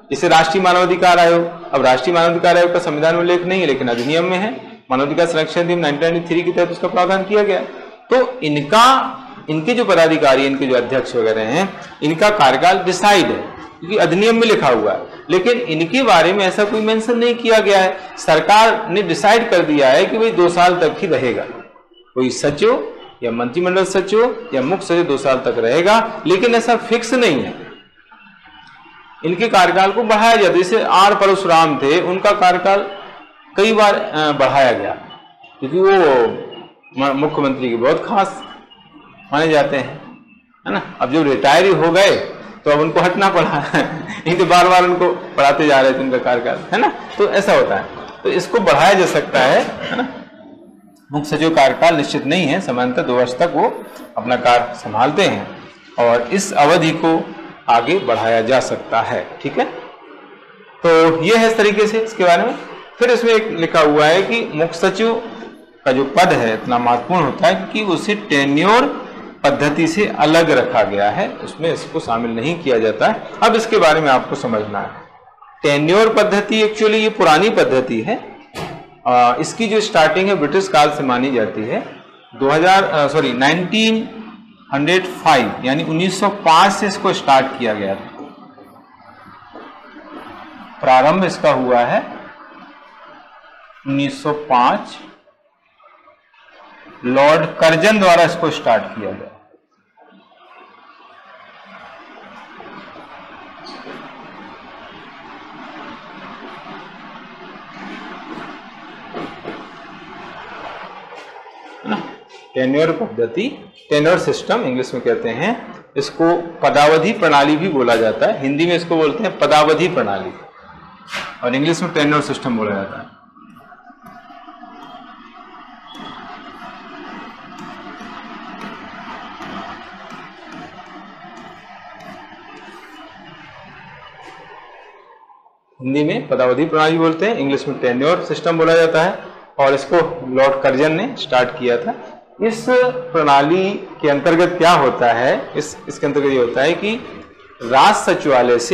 जैसे राष्ट्रीय मानवाधिकार आयोग, अब राष्ट्रीय मानवाधिकार आयोग का संविधान में उल्लेख नहीं है लेकिन अधिनियम में है, मानवाधिकार संरक्षण अधिनियम नाइनटीन नाइंटी थ्री के तहत उसका प्रावधान किया गया। तो इनका इनके जो पदाधिकारी, इनके जो अध्यक्ष वगैरह हैं, इनका कार्यकाल डिसाइड है क्योंकि अधिनियम में लिखा हुआ है, लेकिन इनके बारे में ऐसा कोई मेंशन नहीं किया गया है। सरकार ने डिसाइड कर दिया है कि भाई दो साल तक ही रहेगा, कोई सचिव या मंत्रिमंडल सचिव या मुख्य सचिव दो साल तक रहेगा, लेकिन ऐसा फिक्स नहीं है। इनके कार्यकाल को बढ़ाया जाता है। जैसे आर परशुराम थे, उनका कार्यकाल कई बार बढ़ाया गया क्योंकि वो मुख्यमंत्री के बहुत खास माने जाते हैं, है ना। अब जब रिटायर हो गए तो अब उनको हटना पड़ा नहीं तो बार बार उनको पढ़ाते जा रहे थे उनका कार्यकाल, है ना। तो ऐसा होता है, तो इसको बढ़ाया जा सकता है, है ना। मुख्य सचिव कार्यकाल निश्चित नहीं है, सामान्यतः दो वर्ष तक वो अपना कार्य संभालते हैं और इस अवधि को आगे बढ़ाया जा सकता है। ठीक है, तो ये है इस तरीके से इसके बारे में। फिर इसमें एक लिखा हुआ है कि मुख्य सचिव का जो पद है इतना महत्वपूर्ण होता है कि उसे टेन्योर पद्धति से अलग रखा गया है, उसमें इसको शामिल नहीं किया जाता है। अब इसके बारे में आपको समझना है। टेन्योर पद्धति एक्चुअली ये पुरानी पद्धति है, आ, इसकी जो स्टार्टिंग है ब्रिटिश काल से मानी जाती है। दो हज़ार सॉरी नाइनटीन हंड्रेड फाइव यानी उन्नीस सौ पाँच से इसको स्टार्ट किया गया था। प्रारंभ इसका हुआ है उन्नीस सौ पाँच, लॉर्ड कर्जन द्वारा इसको स्टार्ट किया गया। टेन्योर पद्धति, टेन्योर सिस्टम इंग्लिश में कहते हैं, इसको पदावधि प्रणाली भी बोला जाता है। हिंदी में इसको बोलते हैं पदावधि प्रणाली और इंग्लिश में टेन्योर सिस्टम बोला जाता है। हिंदी में पदावधि प्रणाली बोलते हैं, इंग्लिश में टेन्योर सिस्टम बोला जाता है और इसको लॉर्ड कर्जन ने स्टार्ट किया था। इस प्रणाली के अंतर्गत क्या होता है, इस इसके अंतर्गत ये होता है कि राज सचिवालय से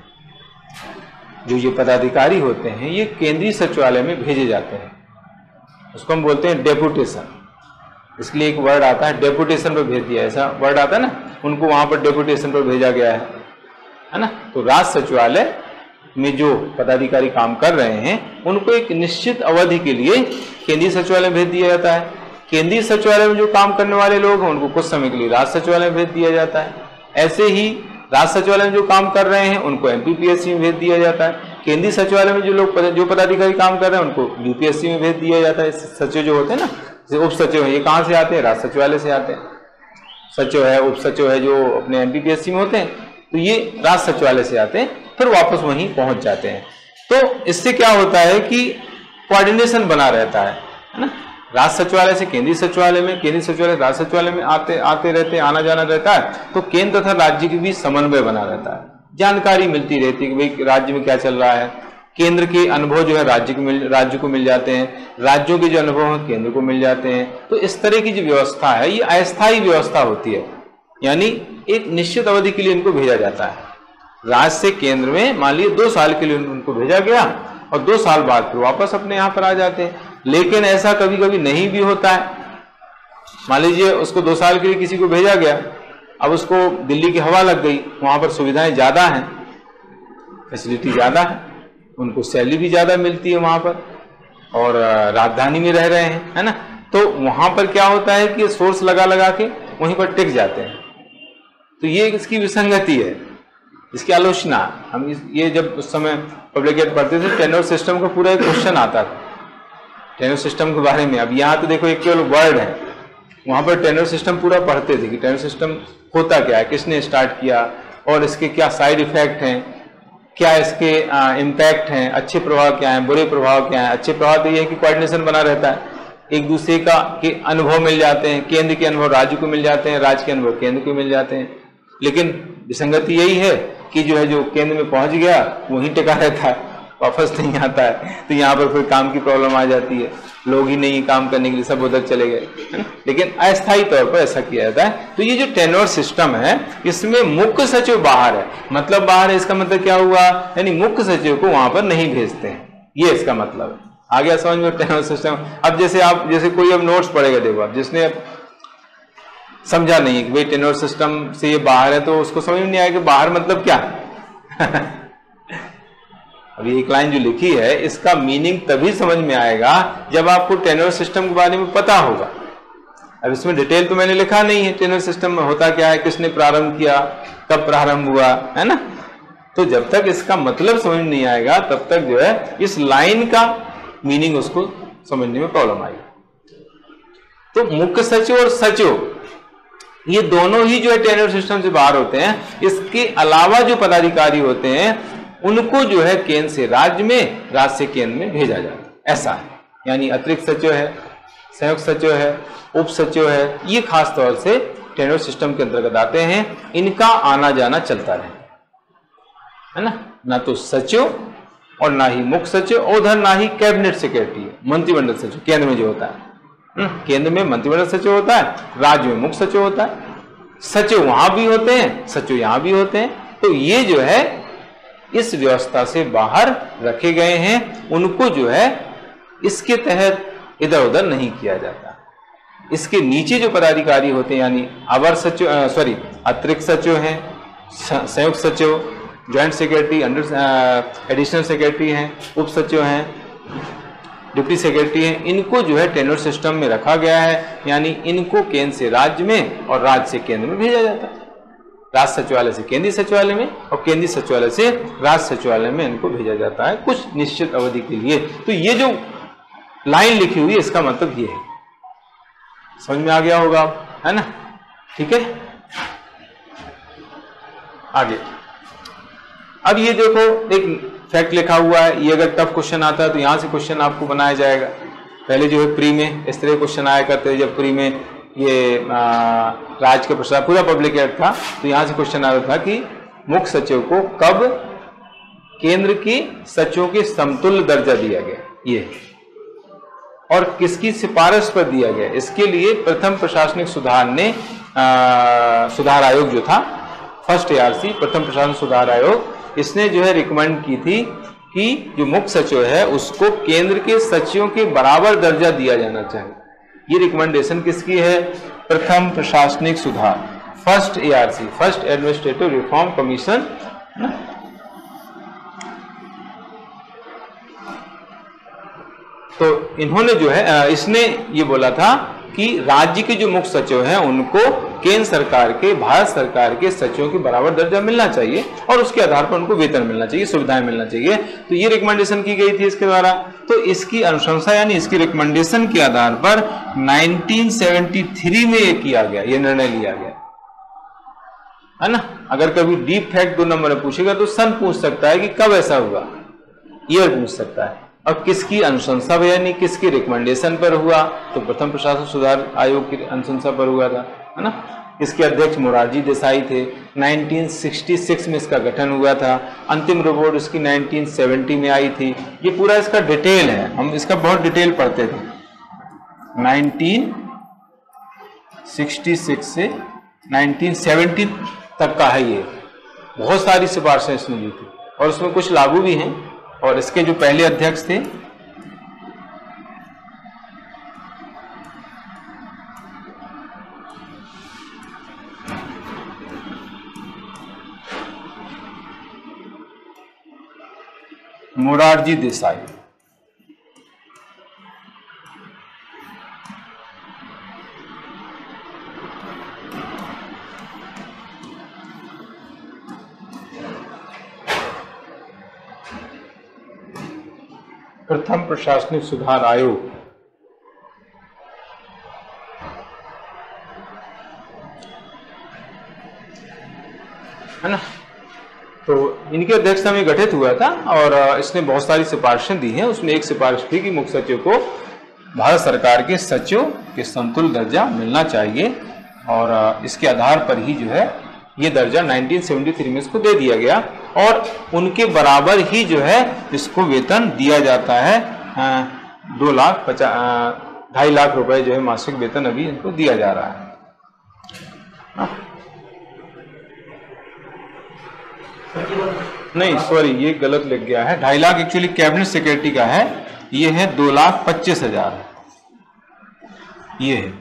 जो ये पदाधिकारी होते हैं ये केंद्रीय सचिवालय में भेजे जाते हैं, उसको हम बोलते हैं डेपुटेशन। इसके लिए एक वर्ड आता है डेपुटेशन पर भेज दिया, ऐसा वर्ड आता है ना, उनको वहां पर डेपुटेशन पर भेजा गया है, है ना। तो राज सचिवालय में जो पदाधिकारी काम कर रहे हैं उनको एक निश्चित अवधि के लिए केंद्रीय सचिवालय में भेज दिया जाता है। केंद्रीय सचिवालय में जो काम करने वाले लोग हैं उनको कुछ समय के लिए राज सचिवालय में भेज दिया जाता है। ऐसे ही राज सचिवालय में जो काम कर रहे हैं उनको एमपीपीएससी में भेज दिया जाता है। केंद्रीय सचिवालय में जो लोग जो पदाधिकारी काम कर रहे हैं उनको यूपीएससी में भेज दिया जाता है। सचिव जो होते हैं ना, जैसे उप सचिव है, ये कहाँ से आते हैं, राज सचिवालय से आते हैं। सचिव है, उप सचिव है जो अपने एमपीपीएससी में होते हैं, तो ये राज सचिवालय से आते हैं, फिर वापस वहीं पहुंच जाते हैं। तो इससे क्या होता है कि कोऑर्डिनेशन बना रहता है, है ना। राज सचिवालय से केंद्रीय सचिवालय में, केंद्रीय सचिवालय राज सचिवालय में आते आते रहते आना जाना रहता है, तो केंद्र तथा राज्य के बीच समन्वय बना रहता है, जानकारी मिलती रहती है कि भाई राज्य में क्या चल रहा है। केंद्र के अनुभव जो है राज्य को मिल राज्य को मिल जाते हैं, राज्यों के जो अनुभव है केंद्र को मिल जाते हैं। तो इस तरह की जो व्यवस्था है ये अस्थायी व्यवस्था होती है, यानी एक निश्चित अवधि के लिए इनको भेजा जाता है। राज्य से केंद्र में मान लीजिए दो साल के लिए उनको भेजा गया और दो साल बाद फिर वापस अपने यहाँ पर आ जाते हैं। लेकिन ऐसा कभी कभी नहीं भी होता है। मान लीजिए उसको दो साल के लिए किसी को भेजा गया, अब उसको दिल्ली की हवा लग गई, वहां पर सुविधाएं ज्यादा हैं, फैसिलिटी ज्यादा है, उनको सैलरी भी ज्यादा मिलती है वहां पर और राजधानी में रह रहे हैं, है ना। तो वहां पर क्या होता है कि सोर्स लगा लगा के वहीं पर टिक जाते हैं। तो ये इसकी विसंगति है, इसकी आलोचना। हम इस, ये जब उस समय पब्लिक एड पढ़ते थे टेन्योर सिस्टम का पूरा एक क्वेश्चन आता था टेन्योर सिस्टम के बारे में। अब यहाँ तो देखो एक केवल वर्ड है, वहां पर टेन्योर सिस्टम पूरा पढ़ते थे कि टेन्योर सिस्टम होता क्या है, किसने स्टार्ट किया और इसके क्या साइड इफेक्ट हैं, क्या इसके इम्पैक्ट हैं, अच्छे प्रभाव क्या हैं, बुरे प्रभाव क्या हैं। अच्छे प्रभाव तो ये है कि कोऑर्डिनेशन बना रहता है, एक दूसरे का के अनुभव मिल जाते हैं, केंद्र के अनुभव राज्य को मिल जाते हैं, राज्य के अनुभव केंद्र को मिल जाते हैं। लेकिन विसंगति यही है कि जो है जो केंद्र में पहुंच गया वहीं टिका रहता है वापस नहीं आता है, तो यहाँ पर फिर काम की प्रॉब्लम आ जाती है, लोग ही नहीं काम करने के लिए, सब उधर चले गए। लेकिन अस्थायी तौर पर ऐसा किया जाता है। तो ये जो टेन्योर सिस्टम है इसमें मुख्य सचिव बाहर है, मतलब बाहर है, इसका मतलब क्या हुआ, यानी मुख्य सचिव को वहां पर नहीं भेजते हैं, ये इसका मतलब है। आ गया समझ में टेन्योर सिस्टम। अब जैसे आप जैसे कोई अब नोट्स पढ़ेगा, देखो अब जिसने समझा नहीं है कि भाई टेन्योर सिस्टम से ये बाहर है, तो उसको समझ में नहीं आएगा बाहर मतलब क्या। अभी एक लाइन जो लिखी है इसका मीनिंग तभी समझ में आएगा जब आपको टेन्योर सिस्टम के बारे में पता होगा। अब इसमें डिटेल तो मैंने लिखा नहीं है, टेन्योर सिस्टम में होता क्या है, किसने प्रारंभ किया, कब प्रारंभ हुआ, है ना। तो जब तक इसका मतलब समझ में नहीं आएगा तब तक जो है इस लाइन का मीनिंग उसको समझने में प्रॉब्लम आएगी। तो मुख्य सचिव और सचिव ये दोनों ही जो है टेन्योर सिस्टम से बाहर होते हैं। इसके अलावा जो पदाधिकारी होते हैं उनको जो है केंद्र से राज्य में, राज्य से केंद्र में भेजा जाता है, ऐसा है। यानी अतिरिक्त सचिव है, संयुक्त सचिव है, उप सचिव है, ये खास तौर से टेन्योर सिस्टम के अंतर्गत आते हैं। इनका आना जाना चलता रहे, है ना। ना तो सचिव और ना ही मुख्य सचिव, और उधर ना ही कैबिनेट सेक्रेटरी, मंत्रिमंडल सचिव केंद्र में जो होता है। केंद्र में मंत्रिमंडल सचिव होता है, राज्य में मुख्य सचिव होता है। सचिव वहां भी होते हैं, सचिव यहां भी होते हैं। तो ये जो है इस व्यवस्था से बाहर रखे गए हैं, उनको जो है इसके तहत इधर उधर नहीं किया जाता। इसके नीचे जो पदाधिकारी होते हैं यानी अवर सचिव, सॉरी अतिरिक्त सचिव हैं, संयुक्त सचिव, joint secretary, under additional secretary हैं, उप सचिव हैं, डिप्टी सेक्रेटरी हैं, इनको जो है टेन्योर सिस्टम में रखा गया है। यानी इनको केंद्र से राज्य में और राज्य से केंद्र में भेजा जाता है। राज्य सचिवालय से केंद्रीय सचिवालय में और केंद्रीय सचिवालय से राज्य सचिवालय में इनको भेजा जाता है कुछ निश्चित अवधि के लिए। तो ये जो लाइन लिखी हुई है इसका मतलब ये है, समझ में आ गया होगा, है ना। ठीक है, आगे अब ये देखो एक फैक्ट लिखा हुआ है, ये अगर टफ क्वेश्चन आता है तो यहां से क्वेश्चन आपको बनाया जाएगा। पहले जो है प्री में इस तरह क्वेश्चन आया करते हैं, जब प्री में ये राज्य के प्रसार पूरा पब्लिक एक्ट था तो यहां से क्वेश्चन आ रहा था कि मुख्य सचिव को कब केंद्र की सचिवों के समतुल्य दर्जा दिया गया, ये और किसकी सिफारिश पर दिया गया। इसके लिए प्रथम प्रशासनिक सुधार ने आ, सुधार आयोग जो था, फर्स्ट एआरसी प्रथम प्रशासनिक सुधार आयोग, इसने जो है रिकमेंड की थी कि जो मुख्य सचिव है उसको केंद्र के सचिवों के बराबर दर्जा दिया जाना चाहिए। ये रिकमेंडेशन किसकी है, प्रथम प्रशासनिक सुधार, first ARC, first administrative reform commission. तो इन्होंने जो है इसने ये बोला था कि राज्य के जो मुख्य सचिव हैं उनको केंद्र सरकार के, भारत सरकार के सचिवों के बराबर दर्जा मिलना चाहिए और उसके आधार पर उनको वेतन मिलना चाहिए, सुविधाएं मिलना चाहिए। तो ये रिकमेंडेशन की गई थी इसके द्वारा। तो इसकी अनुशंसा यानी इसकी रिकमेंडेशन के आधार पर उन्नीस सौ तिहत्तर में ये किया गया, ये निर्णय लिया गया, है ना। अगर कभी डीप फैक्ट दो नंबर में पूछेगा तो सन पूछ सकता है कि कब ऐसा हुआ, ईयर पूछ सकता है, और किसकी अनुशंसा यानी किसकी रिकमेंडेशन पर हुआ, तो प्रथम प्रशासन सुधार आयोग की अनुशंसा पर हुआ था, है ना। इसके अध्यक्ष मोरारजी देसाई थे। उन्नीस सौ छियासठ में इसका गठन हुआ था, अंतिम रिपोर्ट इसकी उन्नीस सौ सत्तर में आई थी। ये पूरा इसका डिटेल है, हम इसका बहुत डिटेल पढ़ते थे। उन्नीस सौ छियासठ से उन्नीस सौ सत्तर तक का है ये, बहुत सारी सिफारिशें इसने दी थी और उसमें कुछ लागू भी हैं। और इसके जो पहले अध्यक्ष थे मोरारजी देसाई, प्रथम प्रशासनिक सुधार आयोग, है ना। तो इनकी अध्यक्षता में गठित हुआ था और इसने बहुत सारी सिफारिशें दी हैं। उसमें एक सिफारिश थी कि मुख्य सचिव को भारत सरकार के सचिव के समतुल्य दर्जा मिलना चाहिए और इसके आधार पर ही जो है ये दर्जा उन्नीस सौ तिहत्तर में इसको दे दिया गया। और उनके बराबर ही जो है इसको वेतन दिया जाता है। दो लाख पचास ढाई लाख रुपए जो है मासिक वेतन अभी इनको दिया जा रहा है। नहीं सॉरी, ये गलत लिख गया है। ढाई लाख एक्चुअली कैबिनेट सेक्रेटरी का है, ये है दो लाख पच्चीस हजार ये है।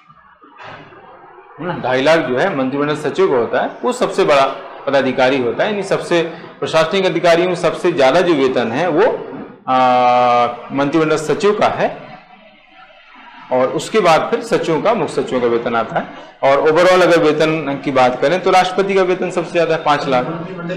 ढाई लाख जो है मंत्रिमंडल सचिव का होता है, वो सबसे बड़ा पदाधिकारी होता है। यानी सबसे प्रशासनिक अधिकारियों में सबसे ज्यादा जो वेतन है वो मंत्रिमंडल सचिव का है, और उसके बाद फिर सचिवों का, मुख्य सचिवों का वेतन आता है। और ओवरऑल अगर वेतन की बात करें तो राष्ट्रपति का वेतन सबसे ज्यादा है, पांच लाख।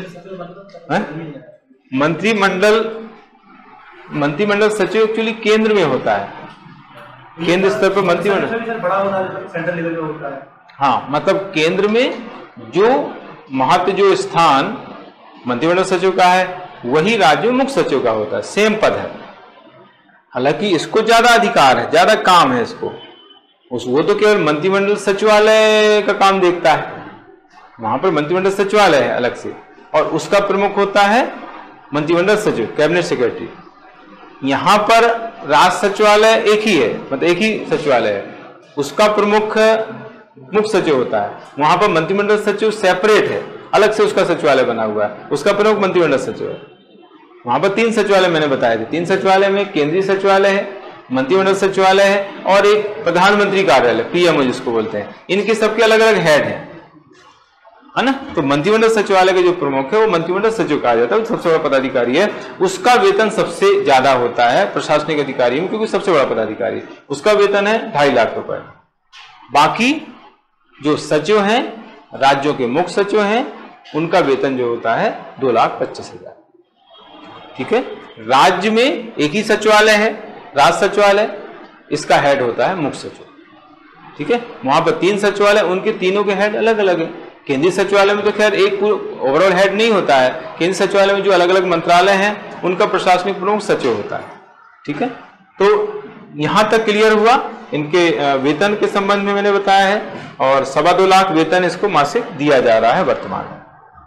मंत्रिमंडल मंत्रिमंडल सचिव एक्चुअली केंद्र में होता है, केंद्र स्तर पर मंत्रिमंडल बड़ा सेंट्रल लेवल पे होता है। हाँ, मतलब केंद्र में जो महत्व जो स्थान मंत्रिमंडल सचिव का है वही राज्य में मुख्य सचिव का होता है, सेम पद है। हालांकि इसको ज्यादा अधिकार है, ज्यादा काम है इसको, उस वो तो केवल मंत्रिमंडल सचिवालय का काम देखता है, वहां पर मंत्रिमंडल सचिवालय है अलग से, और उसका प्रमुख होता है मंत्रिमंडल सचिव, कैबिनेट सेक्रेटरी। यहाँ पर राज सचिवालय एक ही है, मतलब एक ही सचिवालय है, उसका प्रमुख मुख्य सचिव होता है। वहां पर मंत्रिमंडल सचिव सेपरेट है, अलग से उसका सचिवालय बना हुआ है, उसका प्रमुख मंत्रिमंडल सचिव है। वहां पर तीन सचिवालय मैंने बताए थे, तीन सचिवालय में केंद्रीय सचिवालय है, मंत्रिमंडल सचिवालय है और एक प्रधानमंत्री कार्यालय पीएमओ जिसको बोलते हैं। इनके सबके अलग अलग हेड हैं, है ना। तो मंत्रिमंडल सचिवालय के जो प्रमुख है वो मंत्रिमंडल सचिव कहा जाता है, सबसे बड़ा पदाधिकारी है। उसका वेतन सबसे ज्यादा होता है प्रशासनिक अधिकारी में, क्योंकि सबसे बड़ा पदाधिकारी, उसका वेतन है ढाई लाख रुपए। बाकी जो सचिव हैं, राज्यों के मुख्य सचिव हैं, उनका वेतन जो होता है दो लाख पच्चीस हजार। ठीक है, राज्य में एक ही सचिवालय है, राज सचिवालय, इसका हेड होता है मुख्य सचिव। ठीक है, वहां पर तीन सचिवालय, उनके तीनों के हेड अलग अलग है। केंद्रीय सचिवालय में तो खैर एक ओवरऑल हेड नहीं होता है, केंद्रीय सचिवालय में जो अलग अलग मंत्रालय हैं उनका प्रशासनिक प्रमुख सचिव होता है। ठीक है, तो यहां तक क्लियर हुआ इनके वेतन के संबंध में मैंने बताया है, और सवा दो लाख वेतन इसको मासिक दिया जा रहा है वर्तमान में।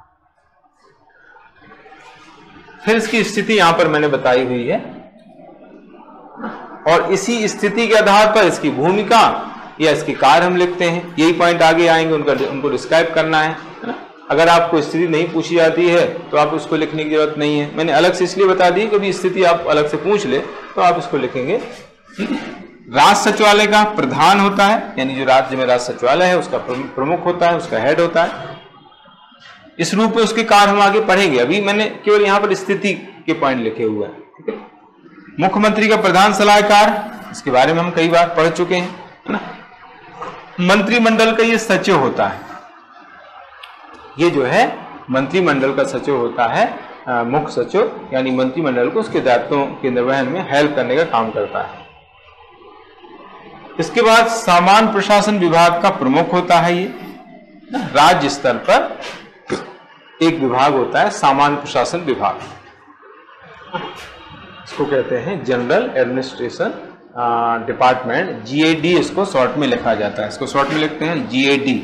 फिर इसकी स्थिति यहां पर मैंने बताई हुई है, और इसी स्थिति के आधार पर इसकी भूमिका या इसके कार्य हम लिखते हैं। यही पॉइंट आगे आएंगे, उनका उनको डिस्क्राइब करना है ना। अगर आपको स्थिति नहीं पूछी जाती है तो आप उसको लिखने की जरूरत नहीं है, मैंने अलग से इसलिए बता दी, कभी स्थिति आप अलग से पूछ ले तो आप इसको लिखेंगे। राज सचिवालय का प्रधान होता है, यानी जो राज्य में राज सचिवालय है उसका प्रमुख होता है, उसका हेड होता है। इस रूप में उसके कार्य हम आगे पढ़ेंगे, अभी मैंने केवल यहां पर स्थिति के पॉइंट लिखे हुए हैं। ठीक है, मुख्यमंत्री का प्रधान सलाहकार, इसके बारे में हम कई बार पढ़ चुके हैं, है ना। मंत्रिमंडल का ये सचिव होता है, ये जो है मंत्रिमंडल का सचिव होता है, मुख्य सचिव, यानी मंत्रिमंडल को उसके दायित्वों के निर्वहन में हेल्प करने का काम करता है। इसके बाद सामान्य प्रशासन विभाग का प्रमुख होता है, ये राज्य स्तर पर एक विभाग होता है सामान्य प्रशासन विभाग, इसको कहते हैं जनरल एडमिनिस्ट्रेशन डिपार्टमेंट, जीएडी इसको शॉर्ट में लिखा जाता है। इसको शॉर्ट में लिखते हैं जीएडी,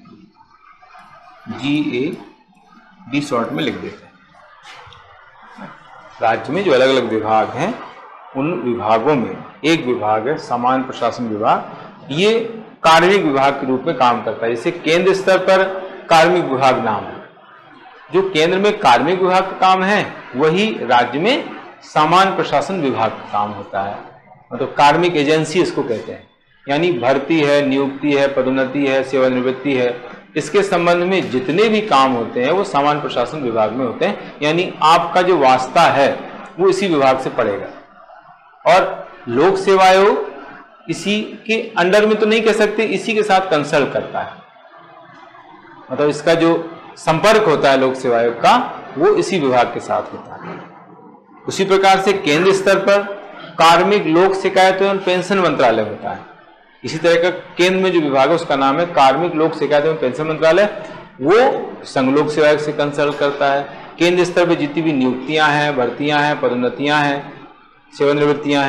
जीएडी शॉर्ट में लिख देते हैं। राज्य में जो अलग अलग विभाग हैं उन विभागों में एक विभाग है सामान्य प्रशासन विभाग, ये कार्मिक विभाग के रूप में काम करता है। जैसे केंद्र स्तर पर कार्मिक विभाग नाम है, जो केंद्र में कार्मिक विभाग का काम है वही राज्य में सामान्य प्रशासन विभाग का काम होता है, मतलब कार्मिक एजेंसी इसको कहते हैं। यानी भर्ती है, नियुक्ति है, पदोन्नति है, सेवानिवृत्ति है, इसके संबंध में जितने भी काम होते हैं वो सामान्य प्रशासन विभाग में होते हैं। यानी आपका जो वास्ता है वो इसी विभाग से पड़ेगा। और लोक सेवा आयोग इसी के अंडर में तो नहीं कह सकते, इसी के साथ कंसल्ट करता है, मतलब इसका जो संपर्क होता है लोक सेवा आयोग का वो इसी विभाग के साथ होता है। उसी प्रकार से केंद्र स्तर पर कार्मिक लोक शिकायत एवं पेंशन मंत्रालय होता है। इसी तरह का केंद्र में जो विभाग है उसका नाम है कार्मिक लोक शिकायत एवं पेंशन मंत्रालय, वो संघ लोक सेवा आयोग से कंसल्ट करता है। केंद्र स्तर पर जितनी भी नियुक्तियां हैं, भर्तियां हैं, पदोन्नतियां हैं, सेवानिवृत्तियां हैं,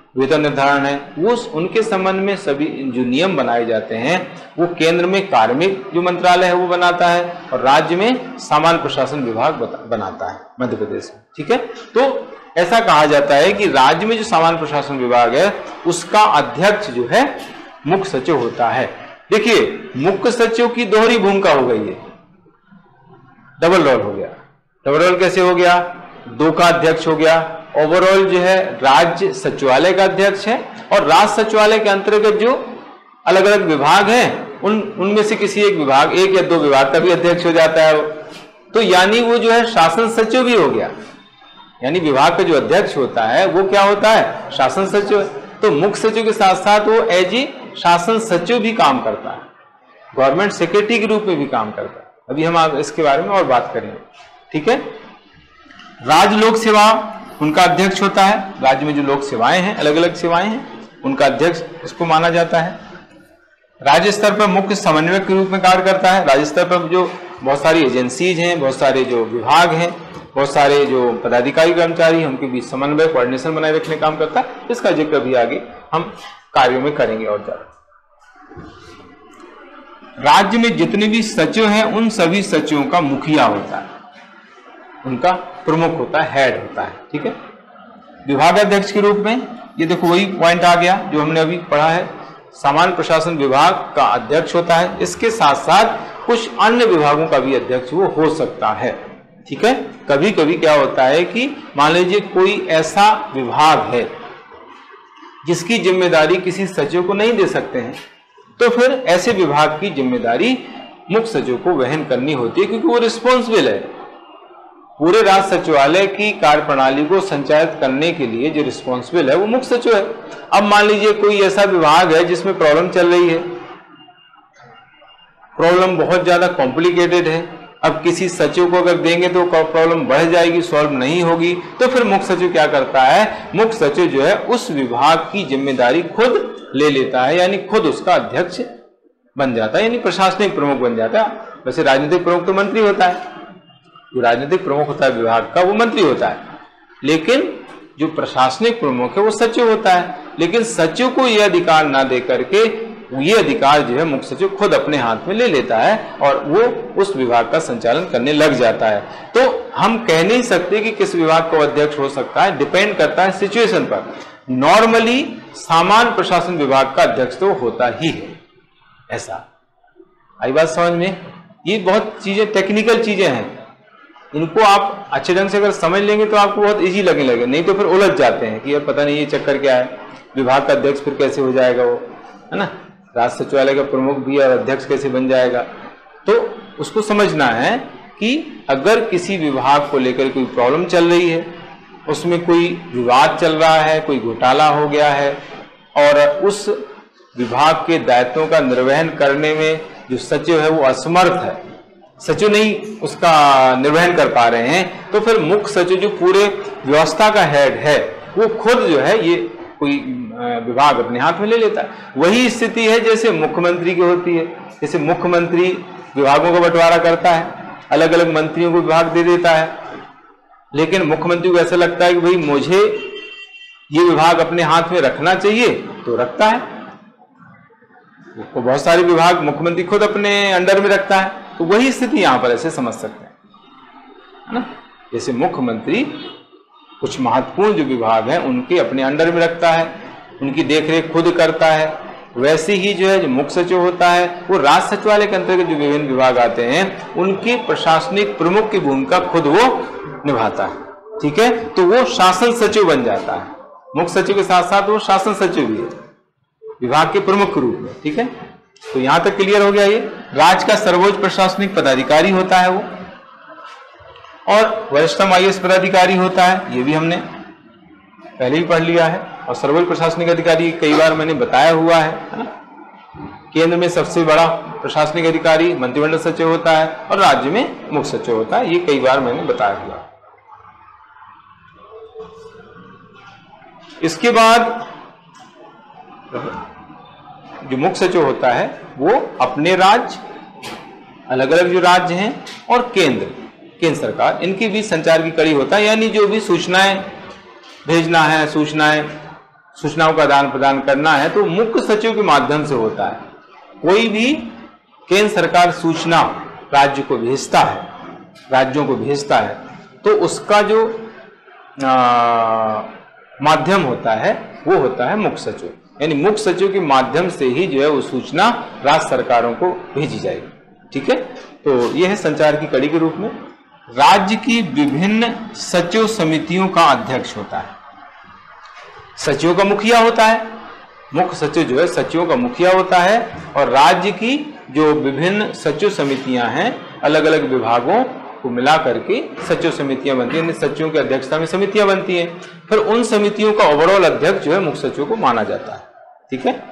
वेतन निर्धारण है, वो उनके संबंध में सभी जो नियम बनाए जाते हैं वो केंद्र में कार्मिक जो मंत्रालय है वो बनाता है और राज्य में सामान्य प्रशासन विभाग बनाता है मध्य प्रदेश में। ठीक है, तो ऐसा कहा जाता है कि राज्य में जो सामान्य प्रशासन विभाग है उसका अध्यक्ष जो है मुख्य सचिव होता है। देखिए, मुख्य सचिव की दोहरी भूमिका हो गई है, डबल रोल हो गया। डबल रोल कैसे हो गया? दो का अध्यक्ष हो गया। ओवरऑल जो है राज्य सचिवालय का अध्यक्ष है और राज्य सचिवालय के अंतर्गत जो अलग अलग विभाग हैं उन उनमें से किसी एक विभाग, एक या दो विभाग का भी अध्यक्ष हो जाता है वो। तो यानी वो जो है शासन सचिव भी हो गया, यानी विभाग का जो अध्यक्ष होता है वो क्या होता है? शासन सचिव। तो मुख्य सचिव के साथ साथ वो एज ए शासन सचिव भी काम करता है, गवर्नमेंट सेक्रेटरी के रूप में भी काम करता है। अभी हम इसके बारे में और बात करेंगे। ठीक है, राज्य लोक सेवा उनका अध्यक्ष होता है। राज्य में जो लोक सेवाएं हैं, अलग अलग सेवाएं हैं, उनका अध्यक्ष इसको माना जाता है। राज्य स्तर पर मुख्य समन्वयक के रूप में कार्य करता है। राज्य स्तर पर जो बहुत सारी एजेंसीज हैं, बहुत सारे जो विभाग हैं, बहुत सारे जो पदाधिकारी कर्मचारी, उनके बीच समन्वय कोऑर्डिनेशन बनाए रखने काम करता है। इसका जिक्र भी आगे हम कार्यों में करेंगे और ज्यादा। राज्य में जितने भी सचिव हैं उन सभी सचिवों का मुखिया होता है, उनका प्रमुख होता है, हेड होता है। ठीक है, विभागाध्यक्ष के रूप में ये देखो वही पॉइंट आ गया जो हमने अभी पढ़ा है, सामान्य प्रशासन विभाग का अध्यक्ष होता है। इसके साथ साथ कुछ अन्य विभागों का भी अध्यक्ष वो हो सकता है। ठीक है, कभी कभी क्या होता है कि मान लीजिए कोई ऐसा विभाग है जिसकी जिम्मेदारी किसी सचिव को नहीं दे सकते हैं, तो फिर ऐसे विभाग की जिम्मेदारी मुख्य सचिव को वहन करनी होती है, क्योंकि वो रिस्पॉन्सिबल है। पूरे राज्य सचिवालय की कार्यप्रणाली को संचालित करने के लिए जो रिस्पॉन्सिबल है वो मुख्य सचिव है। अब मान लीजिए कोई ऐसा विभाग है जिसमें प्रॉब्लम चल रही है, प्रॉब्लम बहुत ज्यादा कॉम्प्लिकेटेड है, अब किसी सचिव को अगर देंगे तो प्रॉब्लम बढ़ जाएगी, सॉल्व नहीं होगी, तो फिर मुख्य सचिव क्या करता है? मुख्य सचिव जो है उस विभाग की जिम्मेदारी खुद ले लेता है, यानी खुद उसका अध्यक्ष बन जाता है, यानी प्रशासनिक प्रमुख बन जाता है। वैसे राजनीतिक प्रमुख तो मंत्री होता है, जो राजनीतिक प्रमुख होता है विभाग का वो मंत्री होता है, लेकिन जो प्रशासनिक प्रमुख है वो सचिव होता है। लेकिन सचिव को यह अधिकार ना दे करके ये अधिकार जो है मुख्य सचिव खुद अपने हाथ में ले लेता है और वो उस विभाग का संचालन करने लग जाता है। तो हम कह नहीं सकते कि किस विभाग का अध्यक्ष हो सकता है, डिपेंड करता है सिचुएशन पर। नॉर्मली सामान्य प्रशासन विभाग का अध्यक्ष तो होता ही है। ऐसा आई बात समझ में? ये बहुत चीजें टेक्निकल चीजें हैं, इनको आप अच्छे ढंग से अगर समझ लेंगे तो आपको बहुत इजी लगने लगे, नहीं तो फिर उलझ जाते हैं कि यार पता नहीं ये चक्कर क्या है, विभाग का अध्यक्ष फिर कैसे हो जाएगा वो, है ना, राज्य सचिवालय का प्रमुख भी और अध्यक्ष कैसे बन जाएगा। तो उसको समझना है कि अगर किसी विभाग को लेकर कोई प्रॉब्लम चल रही है, उसमें कोई विवाद चल रहा है, कोई घोटाला हो गया है और उस विभाग के दायित्वों का निर्वहन करने में जो सचिव है वो असमर्थ है, सचिव नहीं उसका निर्वहन कर पा रहे हैं, तो फिर मुख्य सचिव जो पूरे व्यवस्था का हेड है वो खुद जो है ये कोई विभाग अपने हाथ में ले लेता है। वही स्थिति है जैसे मुख्यमंत्री की होती है, जैसे मुख्यमंत्री विभागों का बंटवारा करता है, अलग अलग मंत्रियों को विभाग दे देता है, लेकिन मुख्यमंत्री को ऐसा लगता है कि भाई मुझे ये विभाग अपने हाथ में रखना चाहिए तो रखता है। तो बहुत सारे विभाग मुख्यमंत्री खुद अपने अंडर में रखता है, तो वही स्थिति यहां पर ऐसे समझ सकते हैं, है ना। जैसे मुख्यमंत्री कुछ महत्वपूर्ण जो विभाग हैं उनके अपने अंडर में रखता है, उनकी देखरेख खुद करता है, वैसे ही जो है जो मुख्य सचिव होता है वो राज्य सचिवालय के अंतर्गत जो विभिन्न विभाग आते हैं उनके प्रशासनिक प्रमुख की भूमिका खुद वो निभाता है। ठीक है, तो वो शासन सचिव बन जाता है, मुख्य सचिव के साथ साथ वो शासन सचिव भी है विभाग के प्रमुख के रूप में। ठीक है, तो यहां तक क्लियर हो गया। ये राज्य का सर्वोच्च प्रशासनिक पदाधिकारी होता है वो, और वरिष्ठतम आई ए एस पदाधिकारी होता है, ये भी हमने पहले ही पढ़ लिया है। और सर्वोच्च प्रशासनिक अधिकारी कई बार मैंने बताया हुआ है, है ना। केंद्र में सबसे बड़ा प्रशासनिक अधिकारी मंत्रिमंडल सचिव होता है और राज्य में मुख्य सचिव होता है, ये कई बार मैंने बताया हुआ। इसके बाद जो मुख्य सचिव होता है वो अपने राज्य, अलग अलग जो राज्य हैं और केंद्र केंद्र सरकार, इनके बीच संचार की कड़ी होता है, यानी जो भी सूचनाएं भेजना है, सूचनाएं सूचनाओं का आदान प्रदान करना है तो मुख्य सचिव के माध्यम से होता है। कोई भी केंद्र सरकार सूचना राज्य को भेजता है, राज्यों को भेजता है, तो उसका जो माध्यम होता है वो होता है मुख्य सचिव। यानी मुख्य सचिव के माध्यम से ही जो है वो सूचना राज्य सरकारों को भेजी जाएगी। ठीक है, तो यह है संचार की कड़ी के रूप में। राज्य की विभिन्न सचिव समितियों का अध्यक्ष होता है। सचिवों का मुखिया होता है, मुख्य सचिव जो है सचिवों का मुखिया होता है, और राज्य की जो विभिन्न सचिव समितियां हैं, अलग अलग विभागों को मिला करके सचिव समितियां बनती हैं, सचिवों की अध्यक्षता में समितियां बनती हैं। फिर उन समितियों का ओवरऑल अध्यक्ष जो है मुख्य सचिव को माना जाता है। ठीक है,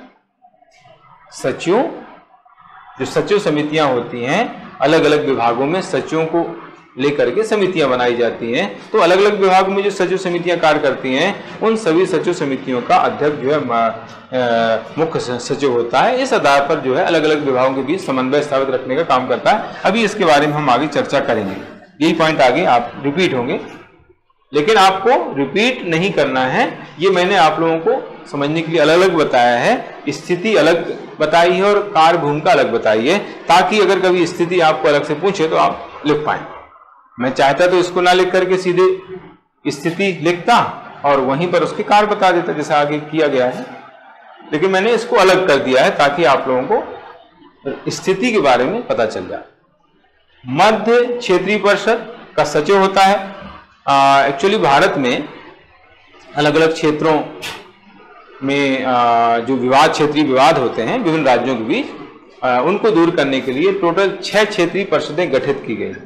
सचिव जो सचिव समितियां होती हैं, अलग अलग विभागों में सचिवों को लेकर के समितियां बनाई जाती हैं। तो अलग अलग विभागों में जो सचिव समितियां कार्य करती हैं, उन सभी सचिव समितियों का अध्यक्ष जो है मुख्य सचिव होता है। इस आधार पर जो है अलग अलग विभागों के बीच समन्वय स्थापित रखने का काम करता है। अभी इसके बारे में हम आगे चर्चा करेंगे, यही पॉइंट आगे आप रिपीट होंगे, लेकिन आपको रिपीट नहीं करना है। ये मैंने आप लोगों को समझने के लिए अलग अलग बताया है, स्थिति अलग बताई है और कार्य भूमिका अलग बताई है, ताकि अगर कभी स्थिति आपको अलग से पूछे तो आप लिख पाए। मैं चाहता तो इसको ना लिख करके सीधे स्थिति लिखता और वहीं पर उसके कार्य बता देता, जैसा आगे किया गया है, लेकिन मैंने इसको अलग कर दिया है ताकि आप लोगों को स्थिति के बारे में पता चल जाए। मध्य क्षेत्रीय परिषद का सचिव होता है। एक्चुअली भारत में अलग अलग क्षेत्रों में आ, जो विवाद क्षेत्रीय विवाद होते हैं विभिन्न राज्यों के बीच, आ, उनको दूर करने के लिए टोटल छह क्षेत्रीय परिषदें गठित की गई।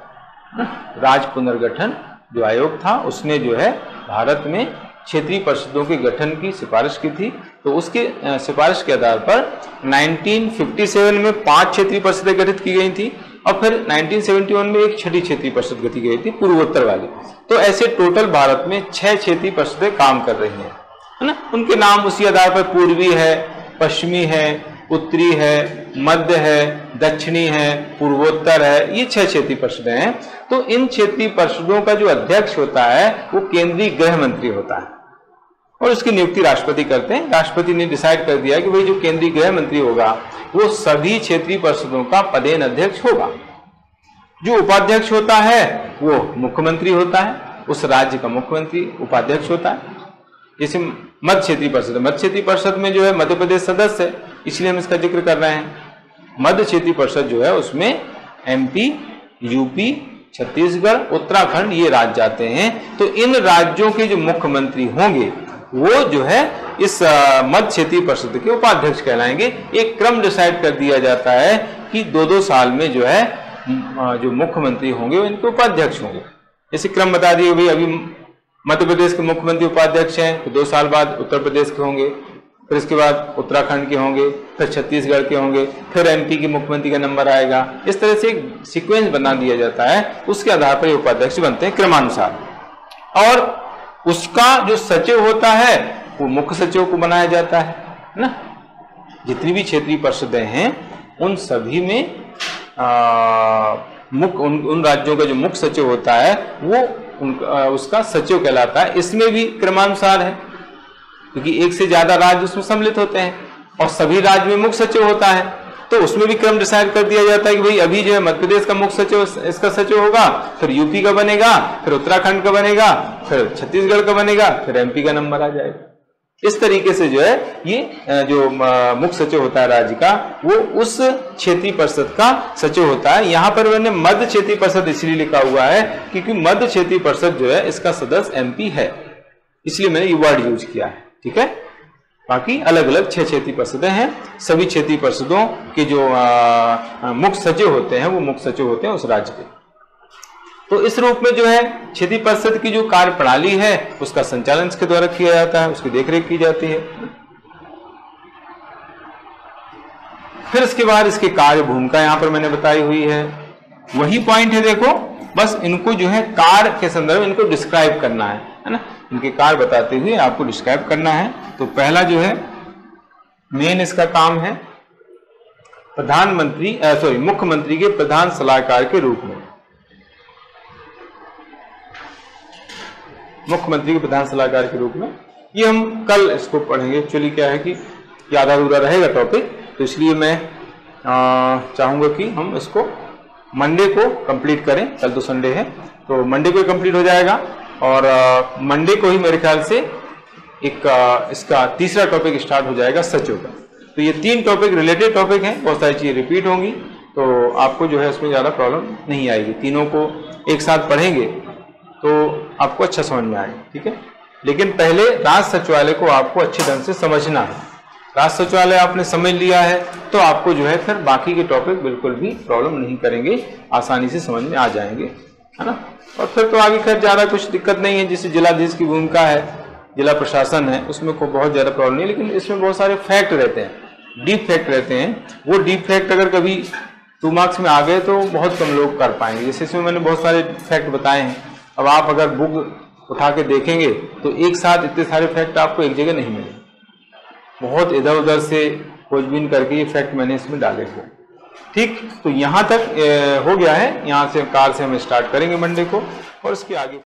राज्य पुनर्गठन जो आयोग था उसने जो है भारत में क्षेत्रीय परिषदों के गठन की सिफारिश की थी। तो उसके सिफारिश के आधार पर उन्नीस सौ सत्तावन में पांच क्षेत्रीय परिषदें गठित की गई थी और फिर उन्नीस सौ इकहत्तर में एक छठी क्षेत्रीय परिषद गठित की गई थी, पूर्वोत्तर वाली। तो ऐसे टोटल भारत में छह क्षेत्रीय परिषदें काम कर रही हैं, है ना। उनके नाम उसी आधार पर पूर्वी है, पश्चिमी है, उत्तरी है, मध्य है, दक्षिणी है, पूर्वोत्तर है, ये छह क्षेत्रीय परिषदें हैं। तो इन क्षेत्रीय परिषदों का जो अध्यक्ष होता है वो केंद्रीय गृह मंत्री होता है और उसकी नियुक्ति राष्ट्रपति करते हैं। राष्ट्रपति ने डिसाइड कर दिया कि भाई जो केंद्रीय गृह मंत्री होगा वो सभी क्षेत्रीय परिषदों का पदेन अध्यक्ष होगा। जो उपाध्यक्ष होता है वो मुख्यमंत्री होता है, उस राज्य का मुख्यमंत्री उपाध्यक्ष होता है। जैसे मध्य क्षेत्रीय परिषद, मध्य क्षेत्रीय परिषद में जो है मध्य प्रदेश सदस्य है, इसलिए हम इसका जिक्र कर रहे हैं। मध्य क्षेत्रीय परिषद जो है उसमें एमपी, यूपी, छत्तीसगढ़, उत्तराखंड ये राज्य आते हैं। तो इन राज्यों के जो मुख्यमंत्री होंगे वो जो है इस मध्य क्षेत्रीय परिषद के उपाध्यक्ष कहलाएंगे। एक क्रम डिसाइड कर दिया जाता है कि दो दो साल में जो है जो मुख्यमंत्री होंगे वो इनके उपाध्यक्ष होंगे। जैसे क्रम बता दिए, भाई अभी मध्य प्रदेश के मुख्यमंत्री उपाध्यक्ष हैं, तो दो साल बाद उत्तर प्रदेश के होंगे, फिर इसके बाद उत्तराखंड के होंगे, फिर छत्तीसगढ़ के होंगे, फिर एमपी के मुख्यमंत्री का नंबर आएगा। इस तरह से एक सीक्वेंस बना दिया जाता है, उसके आधार पर ये उपाध्यक्ष बनते हैं क्रमानुसार। और उसका जो सचिव होता है वो मुख्य सचिव को बनाया जाता है ना। जितनी भी क्षेत्रीय परिषदें हैं उन सभी में मुख्य उन, उन राज्यों का जो मुख्य सचिव होता है वो उनका उसका सचिव कहलाता है। इसमें भी क्रमानुसार है क्योंकि एक से ज्यादा राज्य उसमें सम्मिलित होते हैं और सभी राज्य में मुख्य सचिव होता है, तो उसमें भी क्रम डिसाइड कर दिया जाता है कि भाई अभी जो है मध्य प्रदेश का मुख्य सचिव इसका सचिव होगा, फिर यूपी का बनेगा, फिर उत्तराखंड का बनेगा, फिर छत्तीसगढ़ का बनेगा, फिर एमपी का नंबर आ जाएगा। इस तरीके से जो है ये जो मुख्य सचिव होता है राज्य का वो उस क्षेत्रीय परिषद का सचिव होता है। यहाँ पर मैंने मध्य क्षेत्रीय परिषद इसलिए लिखा हुआ है क्योंकि मध्य क्षेत्रीय परिषद जो है इसका सदस्य एमपी है, इसलिए मैंने ये वर्ड यूज किया है। ठीक है, बाकी अलग अलग छह क्षेत्रीय परिषदें हैं। सभी क्षेत्रीय परिषदों के जो मुख्य सचिव होते हैं वो मुख्य सचिव होते हैं उस राज्य के। तो इस रूप में जो है क्षेत्रीय परिषद की जो कार्य प्रणाली है उसका संचालन इसके द्वारा किया जाता है, उसकी देखरेख की जाती है। फिर इसके बाद इसके कार्य भूमिका यहां पर मैंने बताई हुई है, वही पॉइंट है। देखो बस इनको जो है कार्य के संदर्भ इनको डिस्क्राइब करना है, है ना। इनके कार्य बताते हुए आपको डिस्क्राइब करना है। तो पहला जो है मेन इसका काम है प्रधानमंत्री सॉरी मुख्यमंत्री के प्रधान सलाहकार के रूप में। मुख्यमंत्री के प्रधान सलाहकार के रूप में ये हम कल इसको पढ़ेंगे। एक्चुअली क्या है कि आधा अधूरा रहेगा टॉपिक, तो इसलिए मैं चाहूँगा कि हम इसको मंडे को कंप्लीट करें। कल तो संडे है, तो मंडे को कंप्लीट हो जाएगा और मंडे को ही मेरे ख्याल से एक आ, इसका तीसरा टॉपिक स्टार्ट हो जाएगा सचो का। तो ये तीन टॉपिक रिलेटेड टॉपिक हैं, बहुत सारी चीज़ें रिपीट होंगी, तो आपको जो है उसमें ज़्यादा प्रॉब्लम नहीं आएगी। तीनों को एक साथ पढ़ेंगे तो आपको अच्छा समझ में आएगा, ठीक है। लेकिन पहले राज सचिवालय को आपको अच्छे ढंग से समझना है। राज सचिवालय आपने समझ लिया है तो आपको जो है फिर बाकी के टॉपिक बिल्कुल भी प्रॉब्लम नहीं करेंगे, आसानी से समझ में आ जाएंगे, है ना। और फिर तो आगे खैर ज़्यादा कुछ दिक्कत नहीं है। जैसे जिलाधीश की भूमिका है, जिला प्रशासन है, उसमें को बहुत ज़्यादा प्रॉब्लम नहीं है, लेकिन इसमें बहुत सारे फैक्ट रहते हैं, डीप फैक्ट रहते हैं। वो डीप फैक्ट अगर कभी टू मार्क्स में आ गए तो बहुत कम लोग कर पाएंगे। जैसे इसमें मैंने बहुत सारे फैक्ट बताए हैं। अब आप अगर बुक उठा के देखेंगे तो एक साथ इतने सारे फैक्ट आपको एक जगह नहीं मिलेंगे, बहुत इधर उधर से खोजबीन करके ये फैक्ट मैंने इसमें डाले हुए। ठीक, तो यहाँ तक ए, हो गया है। यहाँ से कार से हम स्टार्ट करेंगे मंडे को और उसके आगे